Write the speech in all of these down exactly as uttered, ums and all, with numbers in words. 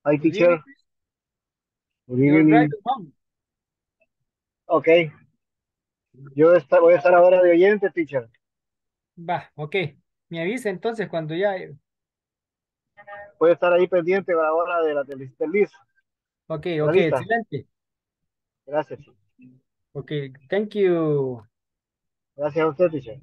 Hi, Good evening. teacher. Good You're evening. driving home. Ok, yo esta- voy a estar ahora de oyente, teacher. Va, ok. Me avisa entonces cuando ya. Voy a estar ahí pendiente a la hora de la del del list. Ok, ¿Está ok, lista? excelente. Gracias. Ok, thank you. Gracias a usted, teacher.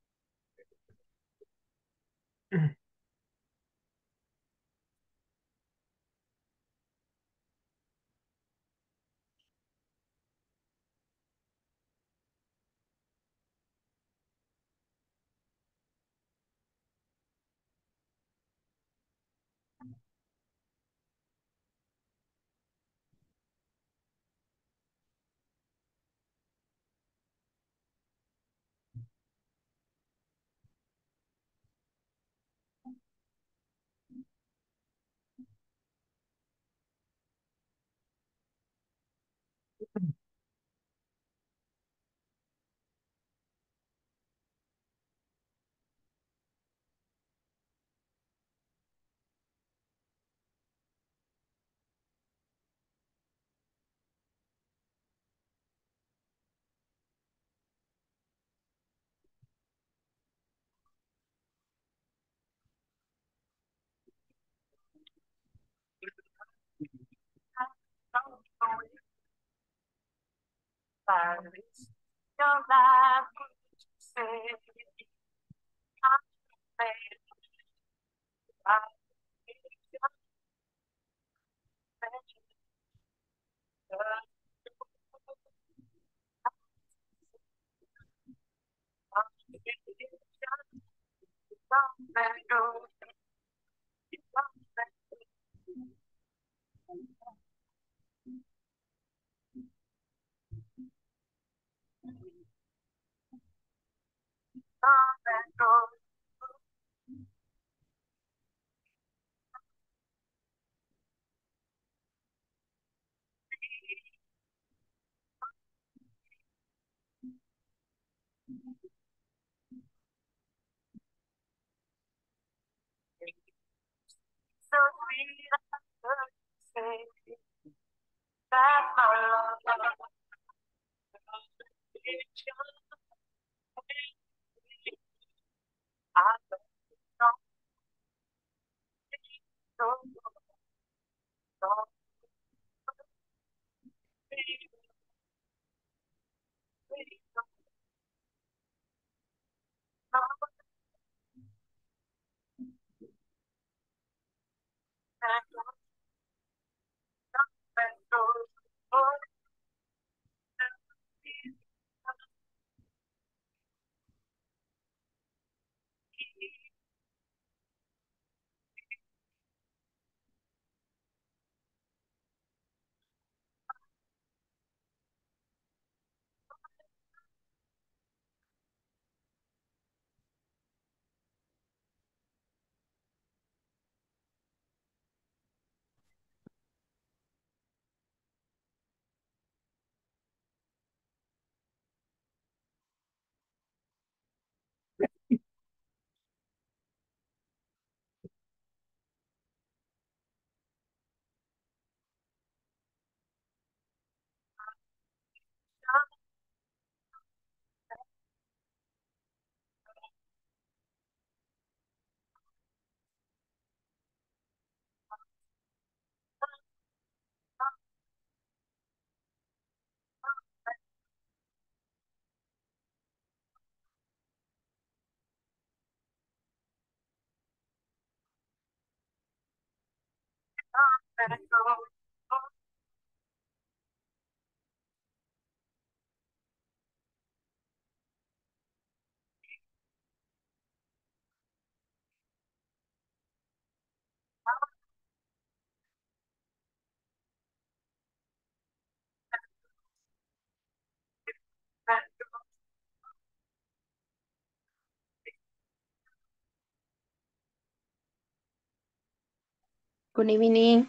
Good evening.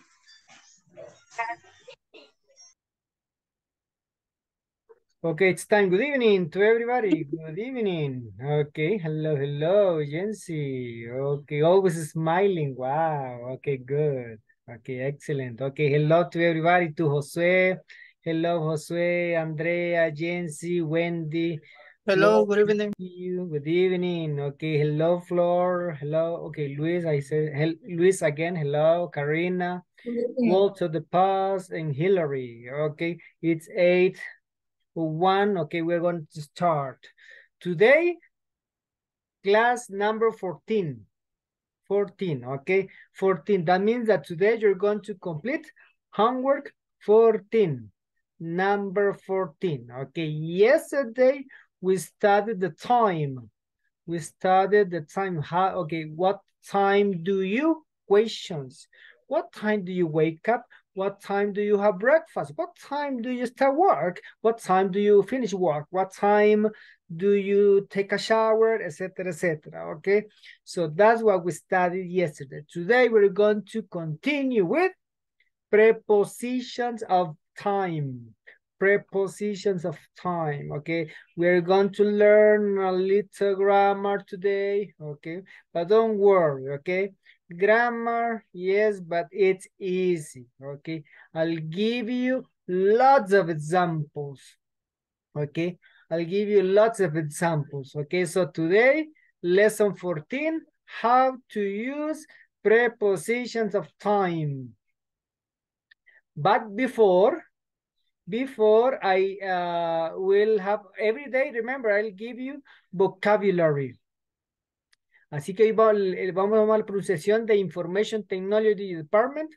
Okay, it's time. Good evening to everybody. Good evening. Okay, hello, hello, Jency. Okay, always smiling. Wow. Okay, good. Okay, excellent. Okay, hello to everybody, to Josue. Hello, Josue, Andrea, Jency, Wendy. Hello, Flor, good evening. you. Good evening. Okay, hello, Flor. Hello. Okay, Luis, I said, hel Luis again. Hello, Karina. Walter the Paz and Hillary. Okay, it's eight one. Okay, we're going to start. Today, class number fourteen. fourteen, okay? fourteen. That means that today you're going to complete homework fourteen. Number fourteen, okay? Yesterday, we studied the time. We studied the time. How, okay, what time do you? Questions. What time do you wake up? What time do you have breakfast? What time do you start work? What time do you finish work? What time do you take a shower, et cetera, et cetera, okay? So that's what we studied yesterday. Today, we're going to continue with prepositions of time. Prepositions of time, okay? We're going to learn a little grammar today, okay? But don't worry, okay? Grammar, yes, but it's easy, okay? I'll give you lots of examples, okay? I'll give you lots of examples, okay? So today, lesson fourteen, how to use prepositions of time. But before, before I uh, will have, every day, remember, I'll give you vocabulary. Así que hoy va- eh, vamos a tomar la pronunciación de Information Technology Department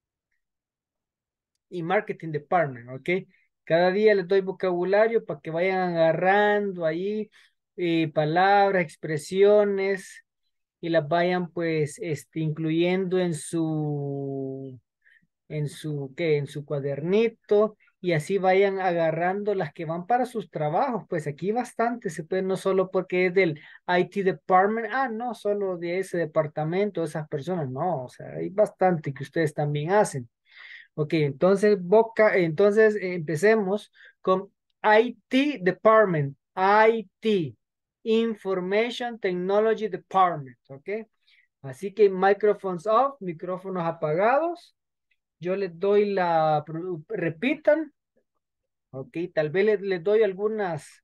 y Marketing Department, ¿ok? Cada día les doy vocabulario para que vayan agarrando ahí eh, palabras, expresiones y las vayan pues este, incluyendo en su en su, ¿qué? En su cuadernito y así vayan agarrando las que van para sus trabajos. Pues aquí bastante se puede, no solo porque es del I T Department, ah, no, solo de ese departamento, esas personas, no, o sea, hay bastante que ustedes también hacen. Ok, entonces, boca, entonces eh, empecemos con I T Department, I T, Information Technology Department, ok. Así que microphones off, micrófonos apagados. Yo les doy la, repitan, ok, tal vez les, les doy algunas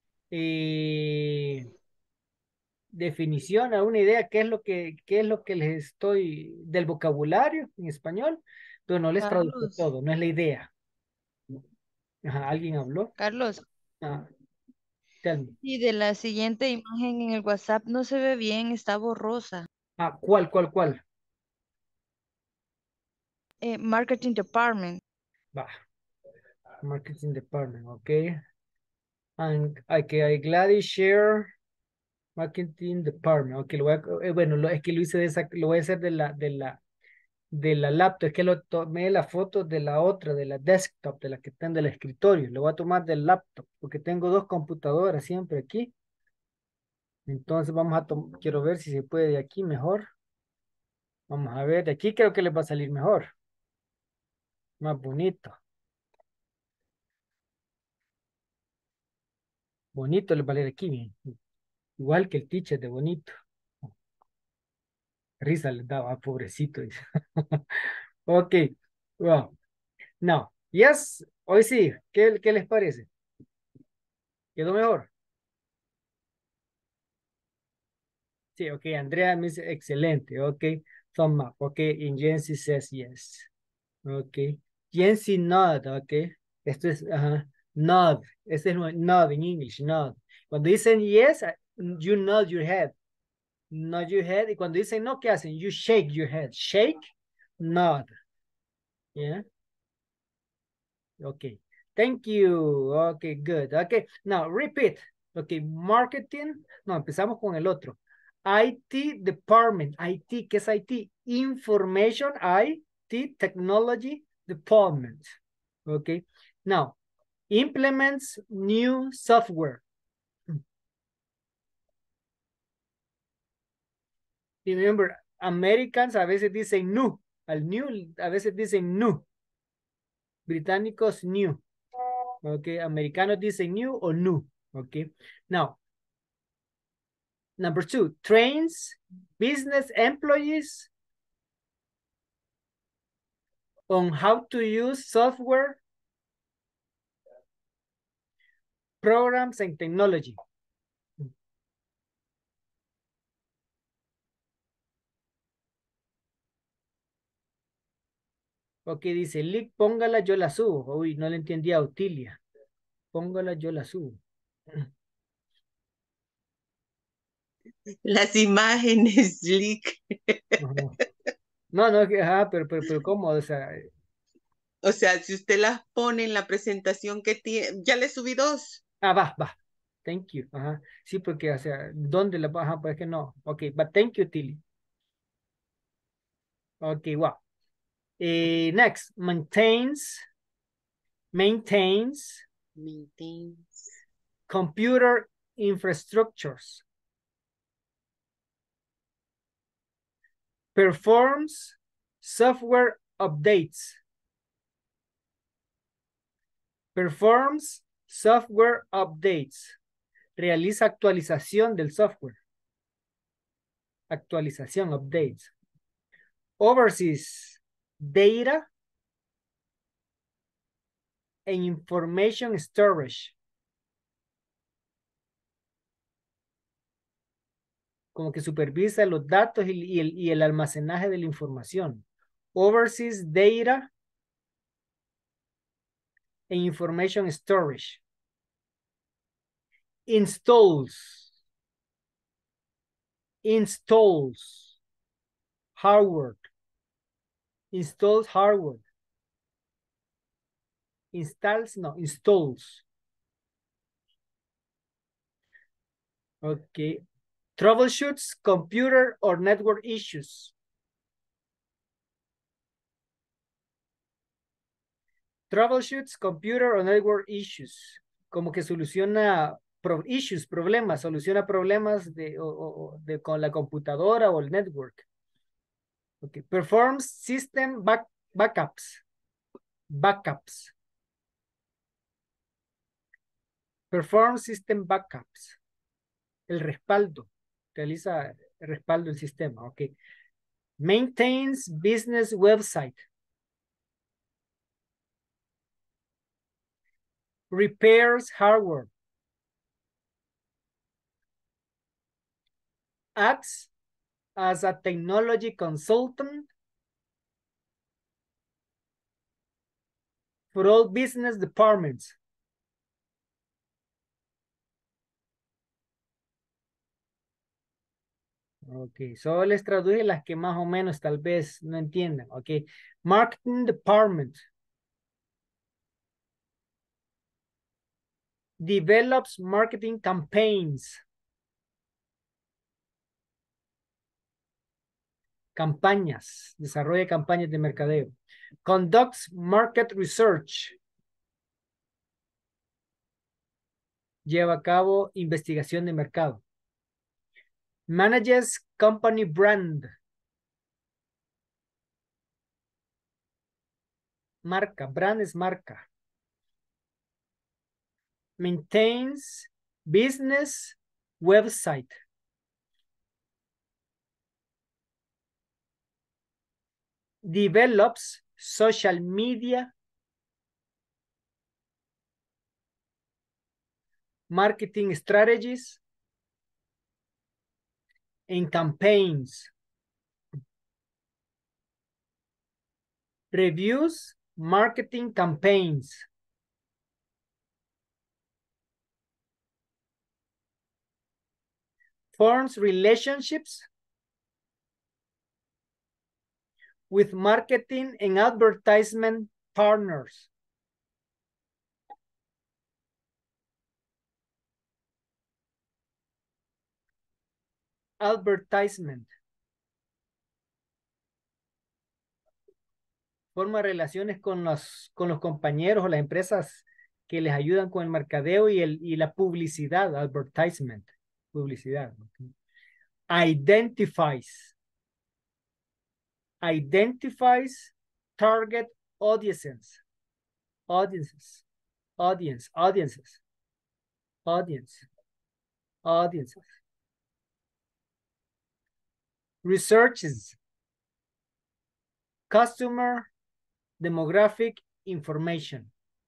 eh, definiciones, alguna idea, qué es lo que, qué es lo que les estoy, del vocabulario en español, pero no les traduzco Carlos, todo, no es la idea. Ajá, ¿alguien habló? Carlos, Ah, tell me. y de la siguiente imagen en el WhatsApp no se ve bien, está borrosa. Ah, ¿cuál, cuál, cuál? Eh, Marketing Department. Va, marketing department, ok. And, okay, I gladly share marketing department, ok, lo voy a, eh, bueno, lo, es que lo hice de esa, lo voy a hacer de la, de la, de la laptop, es que lo tomé la foto de la otra, de la desktop, de la que está en el escritorio, lo voy a tomar del laptop, porque tengo dos computadoras siempre aquí, entonces vamos a tomar, quiero ver si se puede de aquí mejor, vamos a ver, de aquí creo que les va a salir mejor, más bonito, bonito les va a salir aquí, bien. Igual que el teacher de bonito, risa les daba, pobrecito, dice. Ok, well, no, yes, hoy sí, ¿qué, qué les parece? ¿Quedó mejor? Sí, ok, Andrea me dice excelente, ok, thumb up, ok, and Jency says yes, ok, Jency nod, ok, esto es, ajá, nod, este es no- nod en English, nod, cuando dicen yes, uh, you nod your head, nod your head, y cuando dicen no, ¿qué hacen? You shake your head, shake, nod, yeah, ok, thank you, ok, good, ok, now repeat, ok, marketing, no, empezamos con el otro, I T Department. I T, ¿qué es I T? Information I T Technology Department. Okay. Now, implements new software. Remember, Americans a veces dicen new. Al new, a veces dicen new. Británicos new. Okay. Americanos dicen new o new. Okay. Now, number two, trains business employees on how to use software, programs, and technology. Ok, dice, Lick, póngala, yo la subo. Uy, no le entendí a Utilia. Póngala, yo la subo. Las imágenes, Lick. Ajá. No, no, es que, ajá, pero, pero, pero, ¿cómo? O sea, O sea, si usted las pone en la presentación que tiene, ya le subí dos. ah, va, va. Thank you. Ajá. Sí, porque, o sea, ¿dónde la Ajá, pues es que no. Ok, but thank you, Tilly. Ok, wow. Eh, next, maintains, maintains Maintains. computer infrastructures. Performs software updates. Performs software updates. Realiza actualización del software. Actualización, updates. Oversees data and information storage. Como que supervisa los datos y, y, el, y el almacenaje de la información. Oversees data and information storage. Installs. Installs. Hardware. Installs hardware. Installs, no, installs. Okay. Troubleshoots computer or network issues. Troubleshoots computer or network issues. Como que soluciona pro issues, problemas, soluciona problemas de, o, o, de con la computadora o el network. Okay. Performs system back, backups. Backups. Perform system backups. El respaldo. Realiza el respaldo del sistema. Ok. Maintains business website. Repairs hardware. Acts as a technology consultant for all business departments. Ok, solo les traduje las que más o menos tal vez no entiendan. Ok, marketing department. Develops marketing campaigns. Campañas, desarrolla campañas de mercadeo. Conducts market research. Lleva a cabo investigación de mercado. Manages company brand. Marca, brand es marca. Maintains business website. Develops social media marketing strategies and campaigns. Reviews marketing campaigns. Forms relationships with marketing and advertisement partners. Advertisement. Forma relaciones con los, con los compañeros o las empresas que les ayudan con el mercadeo y, el, y la publicidad, advertisement, publicidad. Identifies. Identifies target audiences. Audiences. Audience. Audiences. Audience. Audiences. Researches. Customer Demographic information.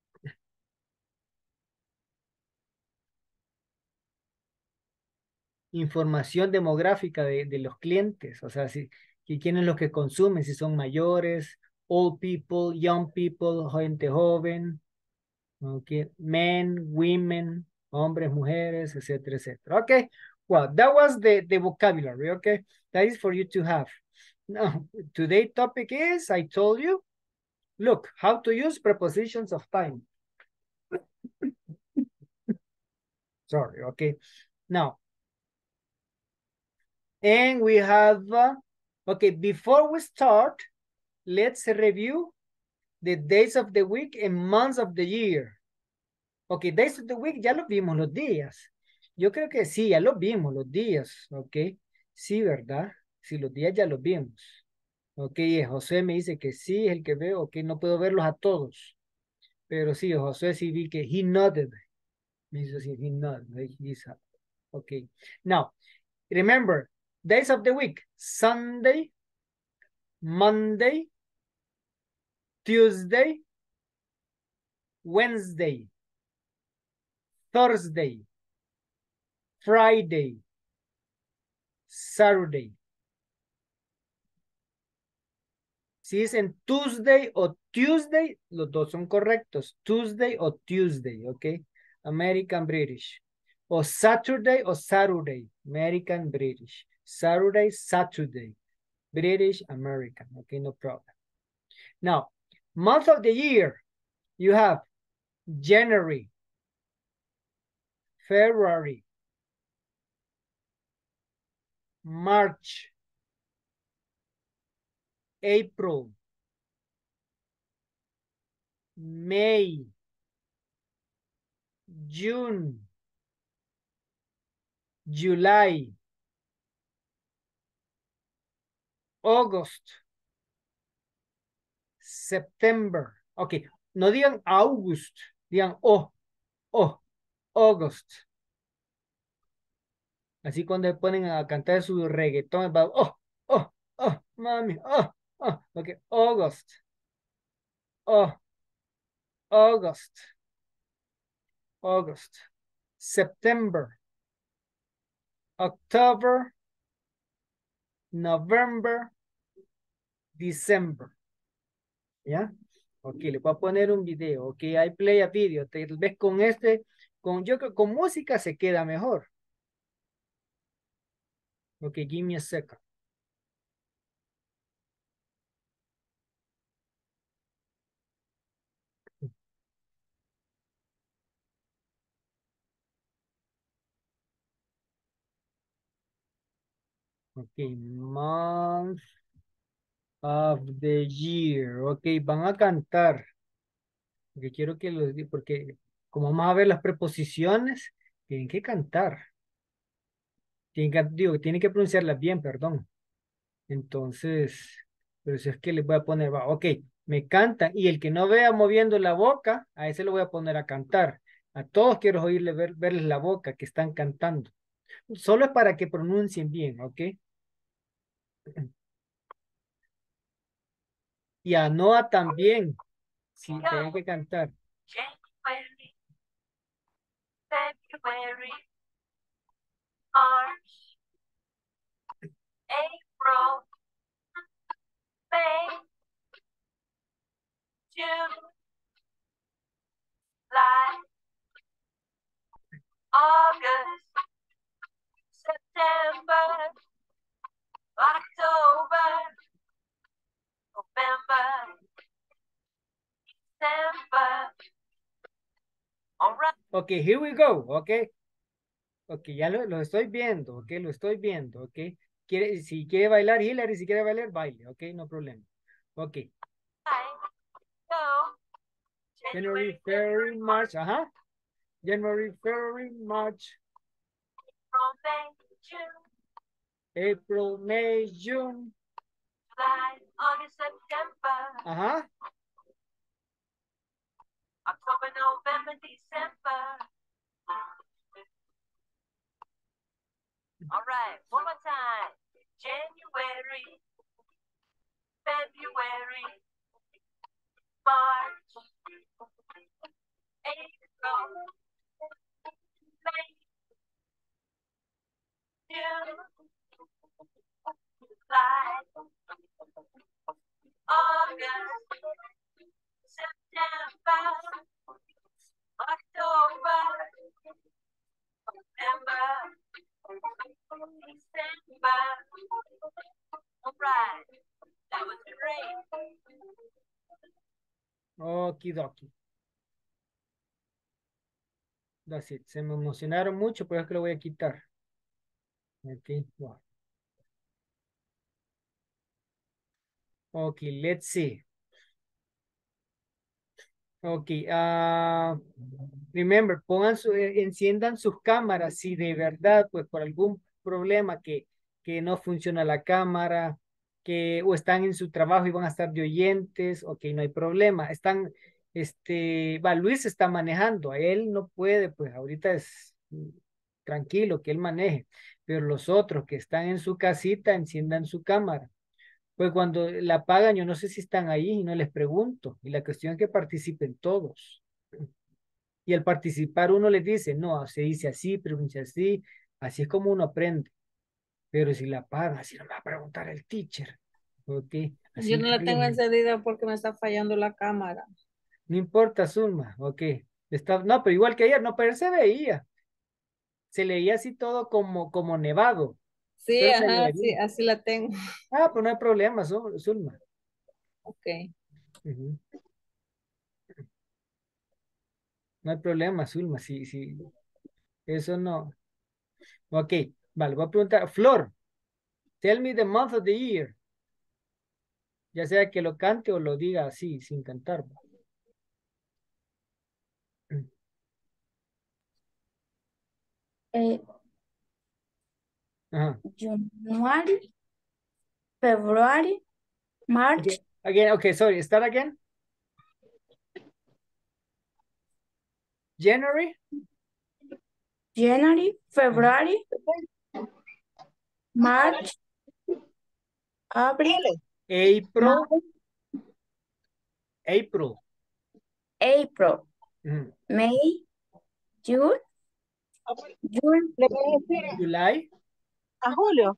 Información demográfica de, de los clientes, o sea, si, si quiénes los que consumen, si son mayores, old people, young people, gente joven, okay, men, women, hombres, mujeres, etcétera, etcétera. Okay, well, that was the, the vocabulary, okay? That is for you to have. Now, today's topic is, I told you, look, how to use prepositions of time. Sorry, okay. Now, and we have, uh, okay, before we start, let's review the days of the week and months of the year. Okay, days of the week, ya los vimos los días. Yo creo que sí, ya los vimos los días, ok. Sí, ¿verdad? Sí, los días ya los vimos. Ok, José me dice que sí, es el que veo, ok, no puedo verlos a todos. Pero sí, José sí vi que he nodded. Me hizo así, he nodded. He's, ok, now, remember, days of the week, Sunday, Monday, Tuesday, Wednesday, Thursday, Friday, Saturday. Si dicen Tuesday o Tuesday, los dos son correctos. Tuesday o Tuesday, ¿ok? American British. O Saturday o Saturday, American British. Saturday, Saturday, British American, okay, no problem. Now, month of the year, you have January, February, March, April, May, June, July, August, September. Ok, no digan August, digan oh, oh, August. Así cuando ponen a cantar su reggaetón, va, oh, oh, oh, mami, oh, oh, ok, August, oh, August, August, September, October, November, December. ¿Ya? Ok, le voy a poner un video. Ok, I play a video. Tal vez con este, con, yo creo que con música se queda mejor. Ok, give me a second. Ok, month of the year. Ok, van a cantar. Porque quiero que los, di- porque como vamos a ver las preposiciones, tienen que cantar. Tienen que, digo, tienen que pronunciarlas bien, perdón. Entonces, pero si es que les voy a poner, va, ok, me cantan. Y el que no vea moviendo la boca, a ese lo voy a poner a cantar. A todos quiero oírle ver, verles la boca que están cantando. Solo es para que pronuncien bien, ¿ok? Y a Noah también, si tienen que cantar. January, February, March, April, May, June, July, August, September, October, November, December. All right. Ok, here we go, ok. Ok, ya lo, lo estoy viendo, ok, lo estoy viendo, ok. Quiere, si quiere bailar, Hillary, si quiere bailar, baile, ok, no problema. Ok, So, January, February, March, ajá. January, February, March, from May, June, April, May, June, July, August, September, ajá. October, November, December. All right, one more time. January, February, ride. That was great. Okidoki. That's it. Se me emocionaron mucho, pero es que lo voy a quitar. Ok, wow. Okay, let's see. Ok, ah, remember, pongan su, eh, enciendan sus cámaras si de verdad, pues por algún problema que, que no funciona la cámara, que o están en su trabajo y van a estar de oyentes, ok, no hay problema. Están, este, va, Luis está manejando, a él no puede, pues ahorita es mm, tranquilo que él maneje, pero los otros que están en su casita, enciendan su cámara. Pues cuando la apagan, yo no sé si están ahí y no les pregunto. Y la cuestión es que participen todos. Y al participar uno les dice, no, se dice así, pronuncia así. Así es como uno aprende. Pero si la apagan, así no me va a preguntar el teacher. Ok, así Yo no la tengo increíble. encendida porque me está fallando la cámara. No importa, Zulma. Ok. Está, no, pero igual que ayer, no, pero se veía. Se leía así todo como, como nevado. Sí, Pero se ajá, lee sí, bien. así la tengo. Ah, pues no hay problema, Zul- Zulma. Ok. Ujú. No hay problema, Zulma. Sí, sí. Eso no. Ok, vale, voy a preguntar. Flor, tell me the month of the year. Ya sea que lo cante o lo diga así, sin cantar. Eh, Ajá. January, February, March, Okay. Again, okay, sorry, start again. January, January, February, March, April, April, May, April, April, ujú, May, June, June, ¿Le puedo decir July, a Julio?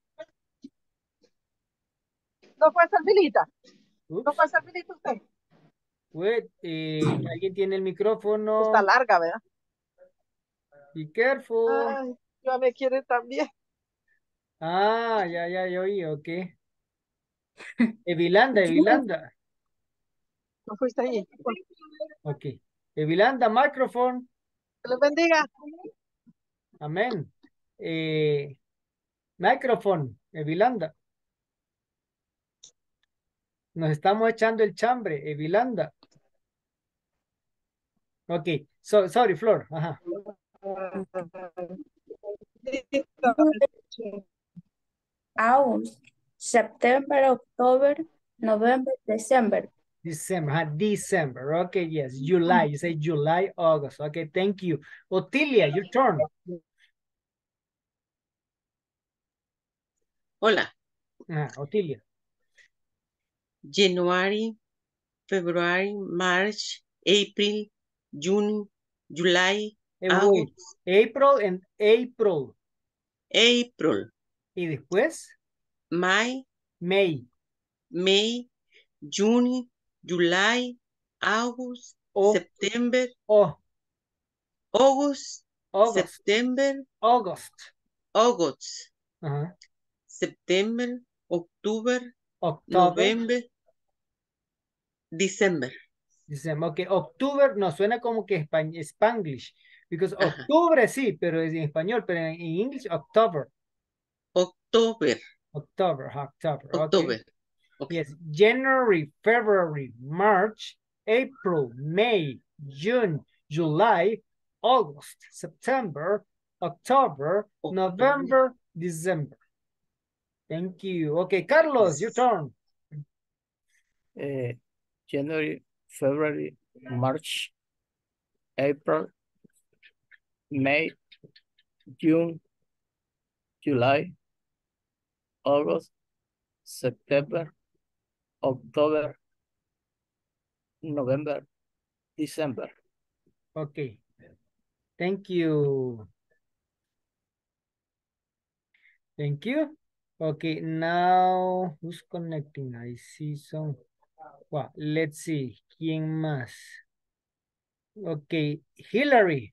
¿No puede ser Vilita? ¿No oops, puede ser Vilita usted? wait, eh, alguien tiene el Está micrófono. larga, ¿verdad? Be careful. Ay, ya me quiere también. Ah, ya, ya, ya oí, ok. Evilanda, June. Evilanda. ¿No fuiste ahí? Ok. Evilanda, microphone. Que les bendiga. Amén. Eh, microphone, Evilanda. Nos estamos echando el chambre, Evilanda. Ok, so, sorry, Flor. Ajá. August, September, October, November, December. December, ajá, December. Okay, yes. July. You say July, August. Okay, thank you. Otilia, your turn. Hola. Ajá, Otilia. January, February, March, April, June, July, Eh, wait. August, April and April. April, Y después, May, May. May, June, July, August, O, September, o, August, August. September, August. August, Ajá. September, October, October. November, December. December. Ok, October no suena como que espa- Spanglish. Because Ajá. octubre sí, pero es en español, pero en, en English, October. October, October, ajá, October. Ok. October. Okay. Yes, January, February, March, April, May, June, July, August, September, October, October. November, December. Thank you. Okay, Carlos, your Yes. turn. uh, January, February, March, April, May, June, July, August, September, October, November, December. Okay. Thank you. Thank you. Okay, now who's connecting? I see some. Well, let's see. ¿Quién más? Okay, Hillary.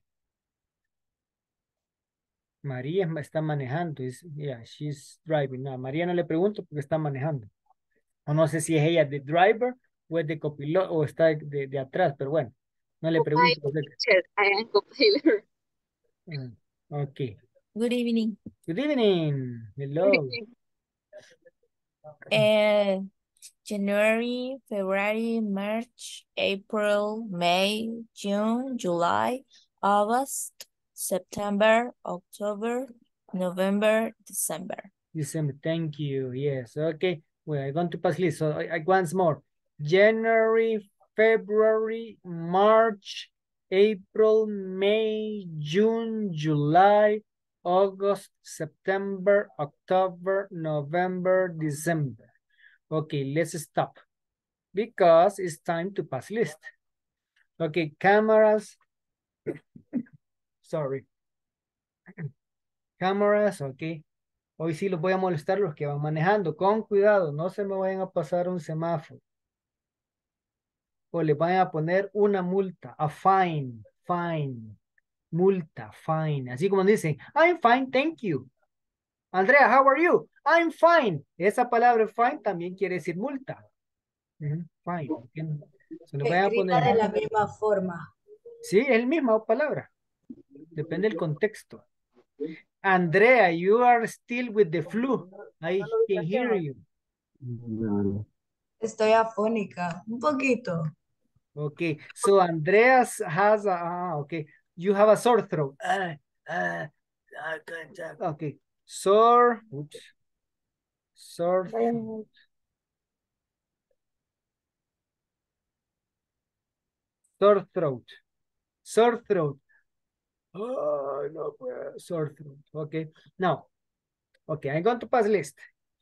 María está manejando. Is, yeah, she's driving. No, María no le pregunto porque está manejando. O no sé si es ella de driver o es de copiloto o está de, de, de atrás, pero bueno, no le pregunto. Teacher, I am compiler. Mm, ok. Good evening. Good evening. Hello. Uh, January, February, March, April, May, June, July, August, September, October, November, December. December. Thank you. Yes. Okay. Well, I'm going to pass list. So I, I once more. January, February, March, April, May, June, July, August, September, October, November, December. Okay, let's stop because it's time to pass list. Okay, cameras. Sorry. Cameras, okay. Hoy sí los voy a molestar los que van manejando. Con cuidado, no se me vayan a pasar un semáforo. O le vayan a poner una multa, a fine, fine, multa, fine. Así como dicen, I'm fine, thank you. Andrea, how are you? I'm fine. Esa palabra fine también quiere decir multa. Uh-huh, fine. ¿Entienden? Se le vayan a Escrita poner. de la misma forma. Sí, es la misma palabra. Depende del contexto. Andrea, you are still with the flu. I can hear you. Estoy afónica, un poquito. Okay, so Andreas has a, ah, okay, you have a sore throat. Uh, uh, I can't talk. Okay, sore, oops, sore throat. Sore throat, sore throat. Oh, no, puedo. Sore throat. Okay, now, okay, I'm going to pass list.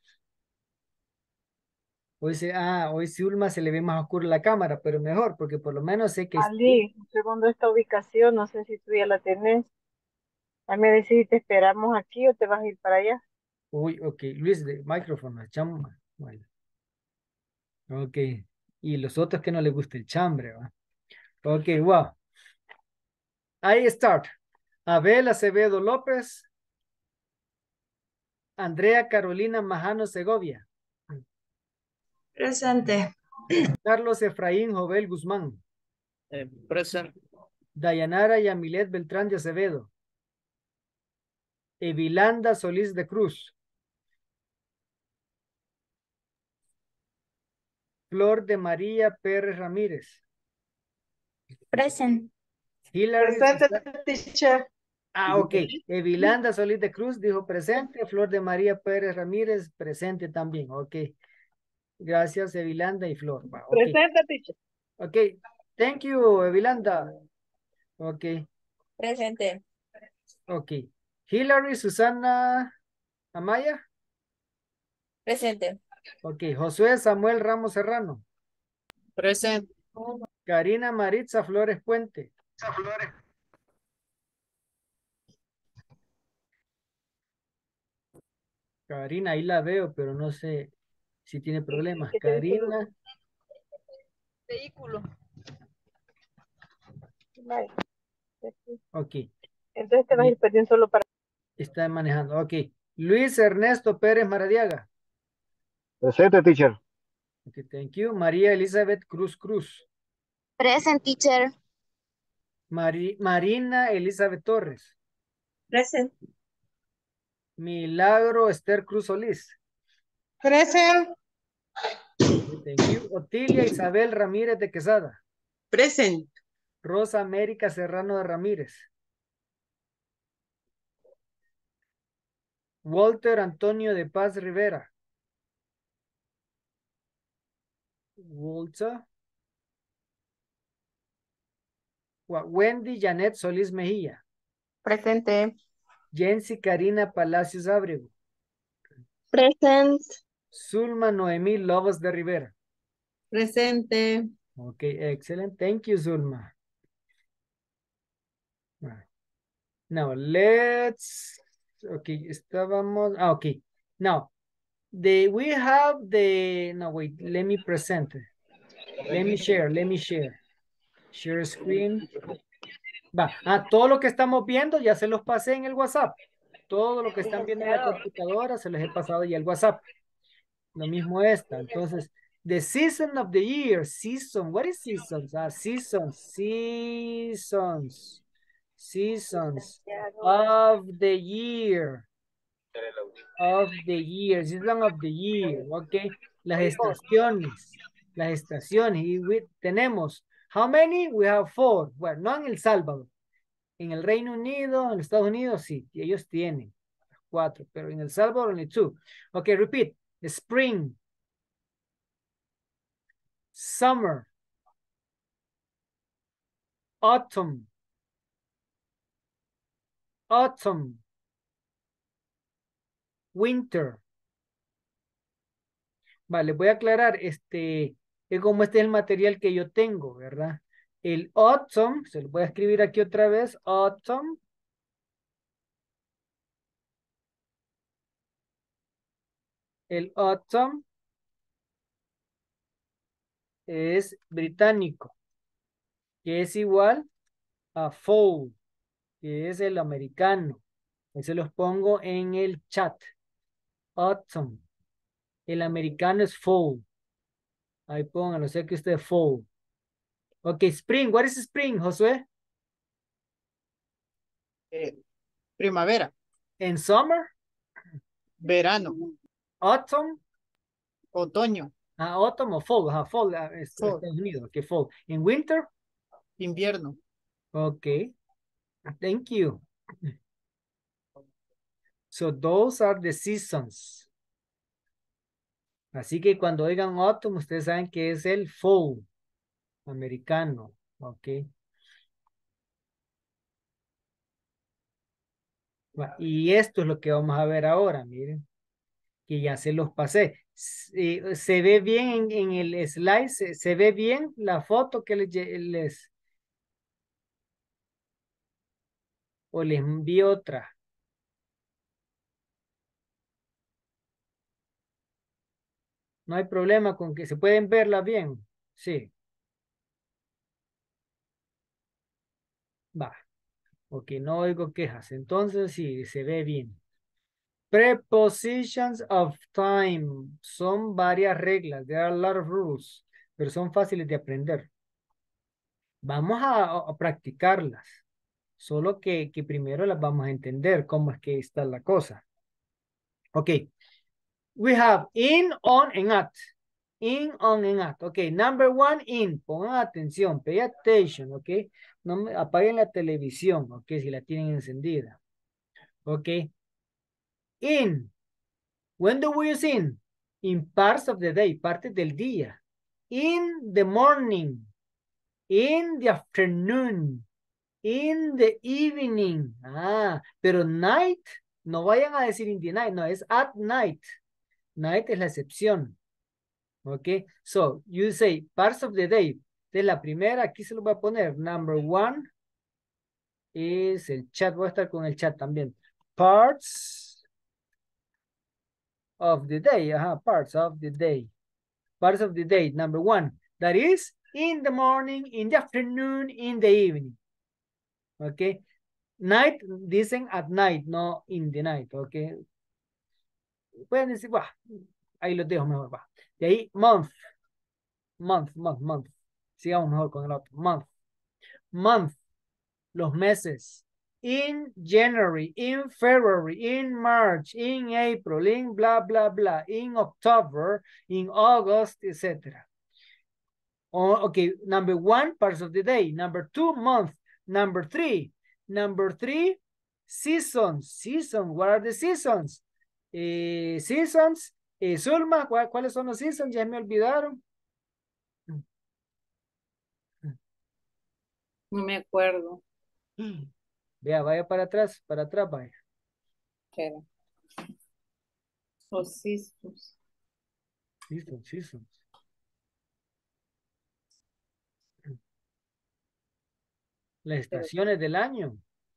Hoy se, ah, hoy si Ulma se le ve más oscura la cámara, pero mejor, porque por lo menos sé que... Ali, segundo esta ubicación, no sé si tú ya la tenés. A mí me decís si te esperamos aquí o te vas a ir para allá. Uy, ok, Luis, de micrófono, chamba. Bueno. Ok, y los otros que no les gusta el chambre, ¿va? Ok, wow. Ahí start. Abel Acevedo López. Andrea Carolina Majano Segovia. Presente. Carlos Efraín Jovel Guzmán. Eh, present. Dayanara Yamilet Beltrán de Acevedo. Evilanda Solís de Cruz. Flor de María Pérez Ramírez. Present. Hilary. Presente, teacher. Ah, ok. Evilanda Solís de Cruz dijo presente. Flor de María Pérez Ramírez presente también. Ok. Gracias, Evilanda y Flor. Va, okay. Presente, teacher. Ok. Thank you, Evilanda. Ok. Presente. Ok. Hilary Susana Amaya. Presente. Ok. Josué Samuel Ramos Serrano. Present. Karina Maritza Flores Puente. Karina, ahí la veo, pero no sé si tiene problemas. Karina. Vehículo. Vale. Ok. Entonces te vas a ir perdiendo solo para... Está manejando. Ok. Luis Ernesto Pérez Maradiaga. Presente, teacher. Ok, thank you. María Elizabeth Cruz Cruz. Present, teacher. Mari Marina Elizabeth Torres. Present. Milagro Esther Cruz Solís. Present. Thank you. Otilia Isabel Ramírez de Quesada. Present. Rosa América Serrano de Ramírez. Walter Antonio de Paz Rivera. Walter. Wendy Janet Solís Mejía. Presente. Jensi Karina Palacios Ábrego. Present. Zulma Noemí Lobos de Rivera. Presente. Ok, excellent. Thank you, Zulma. Right. Now, let's... Okay, estábamos... Ah, ok. Now, the, we have the... No, wait, let me present. Let me share, let me share. Share screen. Va, ah, todo lo que estamos viendo ya se los pasé en el WhatsApp. Todo lo que están viendo en la computadora se les he pasado ya el WhatsApp. Lo mismo esta. Entonces, the season of the year. Season. What is seasons? Ah, seasons. Seasons. Seasons of the year. Of the year. Season of the year. Ok. Las estaciones. Las estaciones. Y we- tenemos. How many? We have four. Bueno, no en El Salvador. En el Reino Unido, en los Estados Unidos, sí. Ellos tienen cuatro. Pero en El Salvador, only two. Ok, repeat. Spring. Summer. Autumn. Autumn. Winter. Vale, voy a aclarar, este, es como este es el material que yo tengo, ¿verdad? El autumn, se lo voy a escribir aquí otra vez, autumn. El autumn es británico, que es igual a fall, que es el americano. Ahí se los pongo en el chat. Autumn. El americano es fall. Ahí pónganlo, sé que usted es fall. Ok, spring. What is spring, Josué? Eh, primavera. En summer, Verano. autumn, Otoño. ah, autumn o fall, ah, fall, ah, es- Fall. Estados Unidos, que fall. En winter, Invierno. ok, thank you. So those are the seasons. Así que cuando oigan autumn, ustedes saben que es el fall americano, ok. Va, y esto es lo que vamos a ver ahora, miren, que ya se los pasé. Se, se ve bien en, en el slide, se, se ve bien la foto que les, lle- les o les envío otra. No hay problema con que se pueden verla bien. Sí, va. Ok, no oigo quejas. Entonces sí, se ve bien. Prepositions of time. Son varias reglas. There are a lot of rules. Pero son fáciles de aprender. Vamos a, a practicarlas. Solo que, que primero las vamos a entender cómo es que está la cosa. Ok. We have in, on, and at. In, on, and at. Ok, number one, in. Pongan atención, pay attention, ok. No me, apaguen la televisión, ok, si la tienen encendida. Ok. In. When do we use in? In parts of the day, partes del día. In the morning. In the afternoon. In the evening. Ah, pero night, no vayan a decir in the night, no, es at night. Night es la excepción. Ok, so you say parts of the day. De la primera, aquí se lo voy a poner. Number one es el chat. Voy a estar con el chat también. Parts of the day. Ajá, parts of the day. Parts of the day. Number one. That is in the morning, in the afternoon, in the evening. Ok. Night, dicen at night, no in the night. Ok. Pueden decir, bah, ahí los dejo mejor, va. De ahí, month. Month, month, month. Sigamos mejor con el otro. Month. Month. Los meses. In January, in February, in March, in April, in blah, blah, blah, in October, in August, et cetera. Oh, okay, number one, parts of the day. Number two, month. Number three, number three, seasons. Season, what are the seasons? Eh, seasons. Eh, Zulma, ¿cuál, ¿cuáles son los seasons? Ya me olvidaron. No me acuerdo. Vea, vaya para atrás, para atrás, vaya. Espera. Los seasons. Seasons, seasons. Las estaciones del año.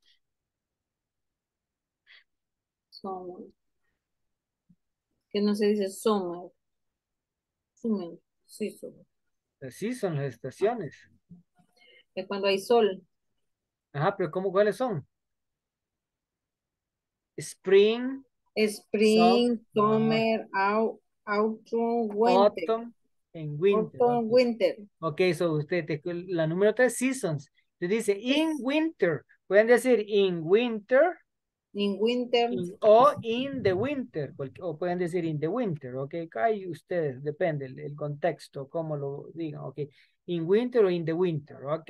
Summer. Que no se dice summer. Summer. Season. Las seasons, las estaciones. Es cuando hay sol. Ajá, pero ¿cómo cuáles son? Spring. Spring, Sum- summer, au- Autumn, winter. Autumn and winter. Autumn, Ok, winter. okay, so usted, te- la número tres, seasons. Usted dice in winter. Pueden decir in winter. In winter. In- o in the winter. porque- O pueden decir in the winter. Ok, ahí ustedes, depende el, el contexto, cómo lo digan. Ok, in winter o in the winter. Ok.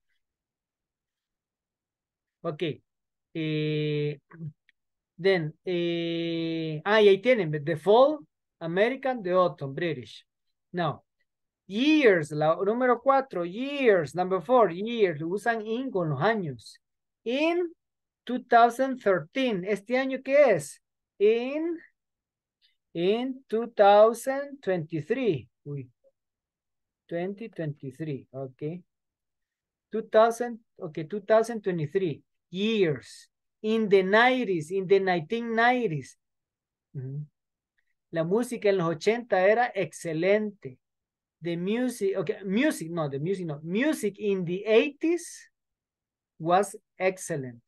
Ok. Eh, then, eh, ah, y ahí tienen, the fall, American, the autumn, British. Now, years, la número cuatro, years, number four, years, lo usan in con los años. In two thousand thirteen, ¿este año qué es? In, in two thousand twenty-three, uy, twenty twenty-three, ok. two thousand, okay, two thousand twenty-three, years. In the nineties, in the nineteen nineties. Ujú. La música en los ochenta era excelente. The music, okay, music, no, the music, no. Music in the eighties was excellent.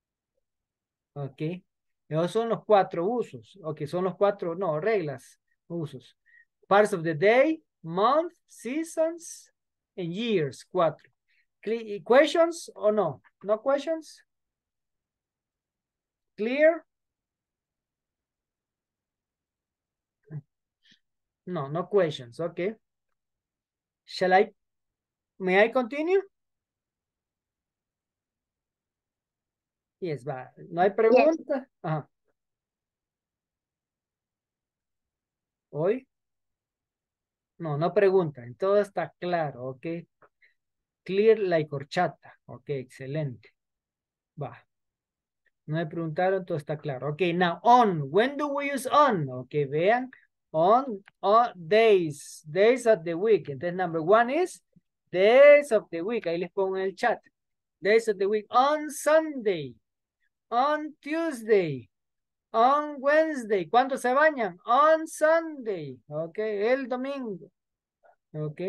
Ok. Esos son los cuatro usos. Ok, son los cuatro, no, reglas, usos. Parts of the day, month, seasons, and years, cuatro. Cle- Questions o no? No questions? Clear? No, no questions. Okay. Shall I, may I continue? Yes, va. ¿No hay pregunta? Ajá. ¿Hoy? No, no pregunta. Todo está claro, ok. Clear like horchata. Ok, excelente. Va. No me preguntaron, todo está claro. Ok, now on. When do we use on? Ok, vean. On, on days. Days of the week. Entonces, number one is days of the week. Ahí les pongo en el chat. Days of the week. On Sunday. On Tuesday. On Wednesday. ¿Cuándo se bañan? On Sunday. Ok, el domingo. Ok.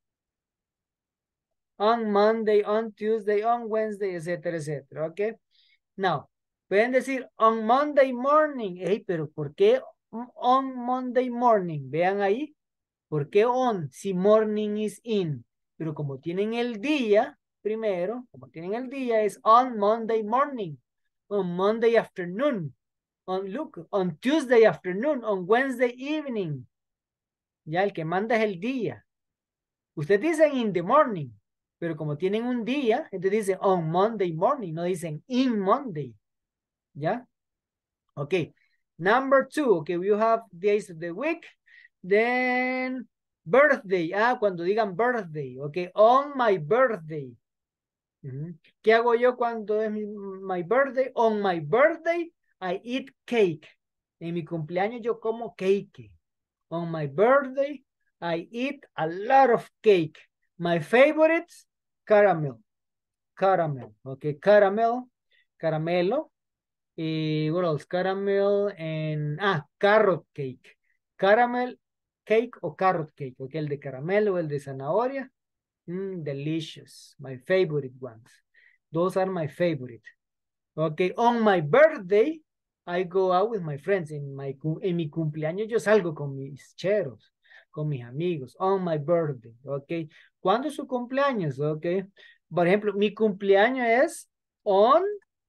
On Monday, on Tuesday, on Wednesday, etcétera, etcétera. Ok. Now, pueden decir on Monday morning. Hey, pero ¿por qué on Monday morning? Vean ahí. ¿Por qué on? Si morning is in. Pero como tienen el día, primero, como tienen el día, es on Monday morning. On Monday afternoon. On, look, on Tuesday afternoon. On Wednesday evening. Ya, el que manda es el día. Ustedes dicen in the morning. Pero como tienen un día, entonces dicen on Monday morning. No dicen in Monday. ¿Ya? Ok. Number two. Okay, we have days of the week. Then birthday. Ah, cuando digan birthday. Ok. On my birthday. Uh-huh. ¿Qué hago yo cuando es mi, my birthday? On my birthday, I eat cake. En mi cumpleaños yo como cake. On my birthday, I eat a lot of cake. My favorite, caramel. Caramel. Ok. Caramel. Caramelo. Y what else? Caramel and ah, carrot cake. Caramel cake o carrot cake. Ok, el de caramelo o el de zanahoria. Mm, delicious. My favorite ones. Those are my favorite. Ok, on my birthday, I go out with my friends. En, my, en mi cumpleaños yo salgo con mis cheros, con mis amigos. On my birthday. Ok. ¿Cuándo es su cumpleaños? Ok. Por ejemplo, mi cumpleaños es on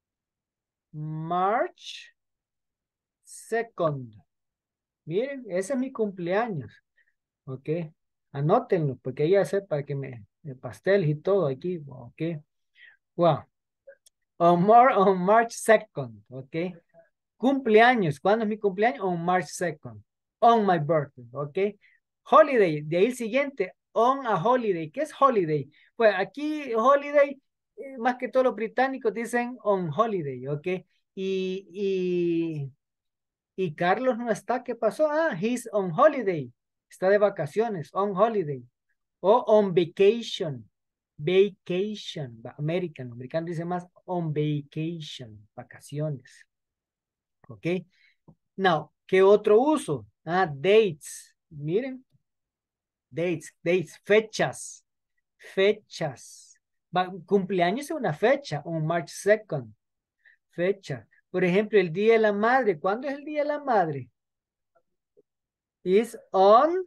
March second. Miren, ese es mi cumpleaños. Ok. Anótenlo, porque ya sepa que me, me pastel y todo aquí. Ok. Wow. On, Mar on March second. Ok. Cumpleaños. ¿Cuándo es mi cumpleaños? On March second. On my birthday. Ok. Holiday. De ahí el siguiente. On a holiday. ¿Qué es holiday? Pues aquí holiday, eh, más que todos los británicos dicen on holiday. Ok. Y, y, y Carlos no está. ¿Qué pasó? Ah, he's on holiday. Está de vacaciones. On holiday. O on vacation. Vacation. American. Americano dice más on vacation. Vacaciones. Ok. Now, ¿qué otro uso? Ah, dates. Miren. Dates. Dates. Fechas. Fechas. Va, cumpleaños es una fecha. On March second. Fecha. Por ejemplo, el Día de la Madre. ¿Cuándo es el Día de la Madre? is on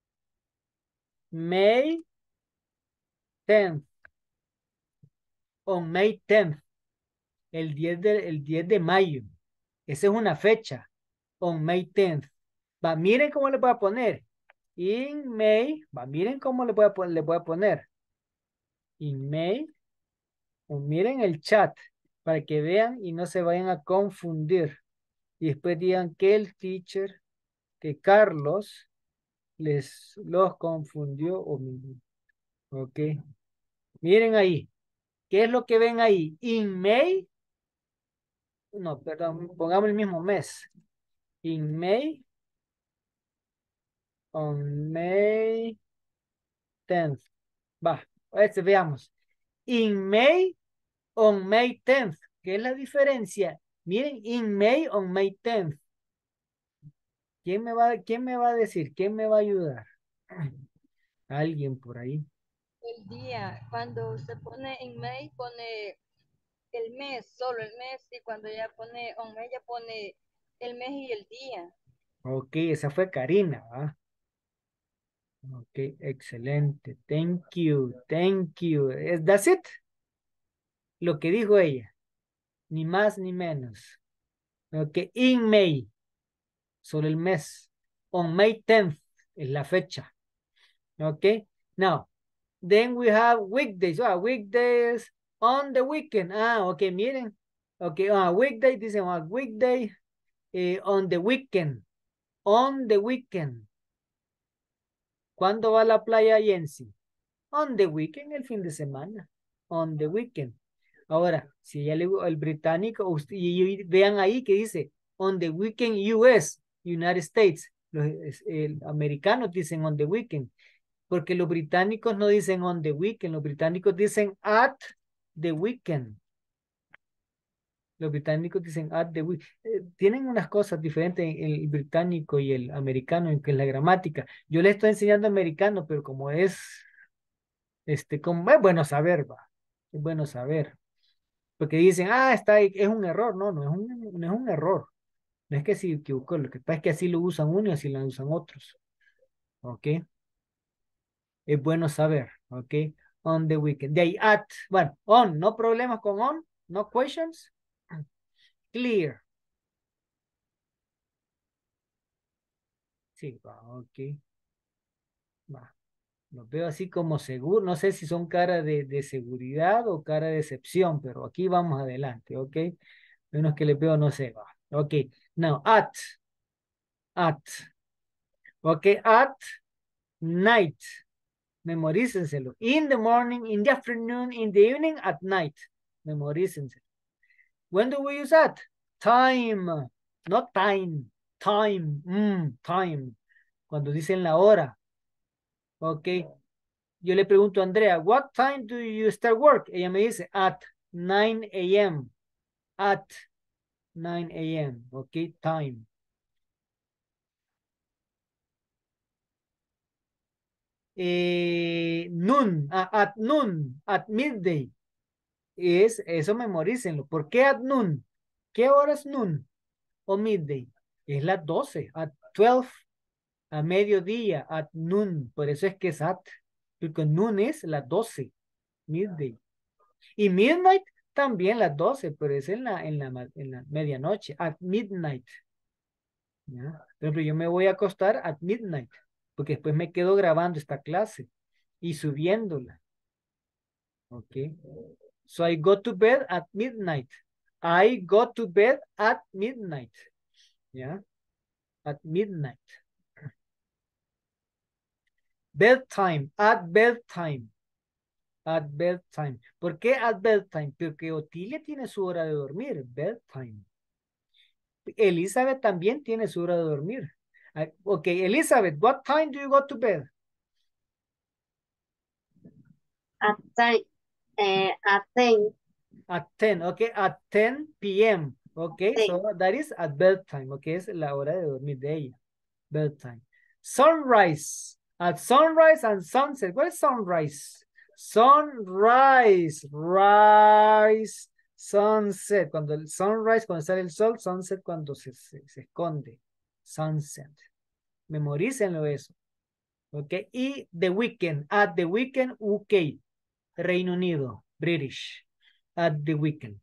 May tenth. On May tenth. El diez de, el diez de mayo. Esa es una fecha. On May tenth. Va, miren cómo le voy a poner. In May. Va, miren cómo le voy a, le voy a poner. In May. O miren el chat. Para que vean y no se vayan a confundir. Y después digan que el teacher, que Carlos, les los confundió. O, ok. Miren ahí. ¿Qué es lo que ven ahí? In May. No, perdón. Pongamos el mismo mes. In May. On May tenth. Va. Este veamos. In May. On May tenth. ¿Qué es la diferencia? Miren, in May, on May tenth. ¿Quién me va, quién me va a decir? ¿Quién me va a ayudar? Alguien por ahí. El día, cuando se pone en May, pone el mes, solo el mes, y cuando ya pone on May, ya pone el mes y el día. Ok, esa fue Karina, ¿va? Ok, excelente. Thank you, thank you. ¿Es that's it? Lo que dijo ella. Ni más ni menos. Ok, in May. Solo el mes. On May tenth es la fecha. Ok, now, then we have weekdays. Ah, weekdays on the weekend. Ah, ok, miren. Ok, ah, weekday, dicen ah, weekday eh, on the weekend. On the weekend. ¿Cuándo va a la playa Jensi? On the weekend, el fin de semana. On the weekend. Ahora, si ya le el británico, usted, y, y vean ahí que dice on the weekend U S, United States. Los el, americanos dicen on the weekend. Porque los británicos no dicen on the weekend, los británicos dicen at the weekend. Los británicos dicen at the weekend. Eh, tienen unas cosas diferentes el británico y el americano en que es la gramática. Yo le estoy enseñando americano, pero como es, este, como es bueno saber, va. Es bueno saber. Porque dicen, ah, está, es un error. No, no es un, no es un error. No es que se equivocó, lo que pasa es que así lo usan uno y así lo usan otros. ¿Ok? Es bueno saber, ¿ok? On the weekend. De ahí, at, bueno, on, no problemas con on, no questions. Clear. Sí, va, ok. Va. Los veo así como seguro, no sé si son cara de, de seguridad o cara de decepción, pero aquí vamos adelante, ¿ok? Menos que le veo, no sé, va. Ok, now, at, at, ok, at night. Memorícenselo. In the morning, in the afternoon, in the evening, at night. Memorícenselo. When do we use that? Time, not time, time, mm, time. Cuando dicen la hora. Ok. Yo le pregunto a Andrea, what time do you start work? Ella me dice, at nine A M At nine A M Ok, time. Eh, noon, uh, at noon, at midday. Es, eso memorícenlo. ¿Por qué at noon? ¿Qué hora es noon o midday? Es las doce, at twelve, a mediodía, at noon. Por eso es que es at, porque noon es las doce, midday. Y midnight también las doce, pero es en la, en la, en la medianoche, at midnight. ¿Ya? Por ejemplo, yo me voy a acostar at midnight, porque después me quedo grabando esta clase y subiéndola. Ok. So I go to bed at midnight. I go to bed at midnight. ¿Ya? At midnight. Bedtime, at bedtime. At bedtime. ¿Por qué at bedtime? Porque Otilia tiene su hora de dormir. Bedtime. Elizabeth también tiene su hora de dormir. Ok, Elizabeth, what time do you go to bed? At ten. Uh, at ten. At ten, okay, at ten P M Okay, ten. so that is at bedtime, okay, es la hora de dormir de ella. Bedtime. Sunrise. At sunrise and sunset. What is sunrise? Sunrise. Rise. Sunset. Cuando el sunrise, cuando sale el sol. Sunset, cuando se, se, se esconde. Sunset. Memorícenlo eso. Ok. Y the weekend. At the weekend, U K. Reino Unido. British. At the weekend.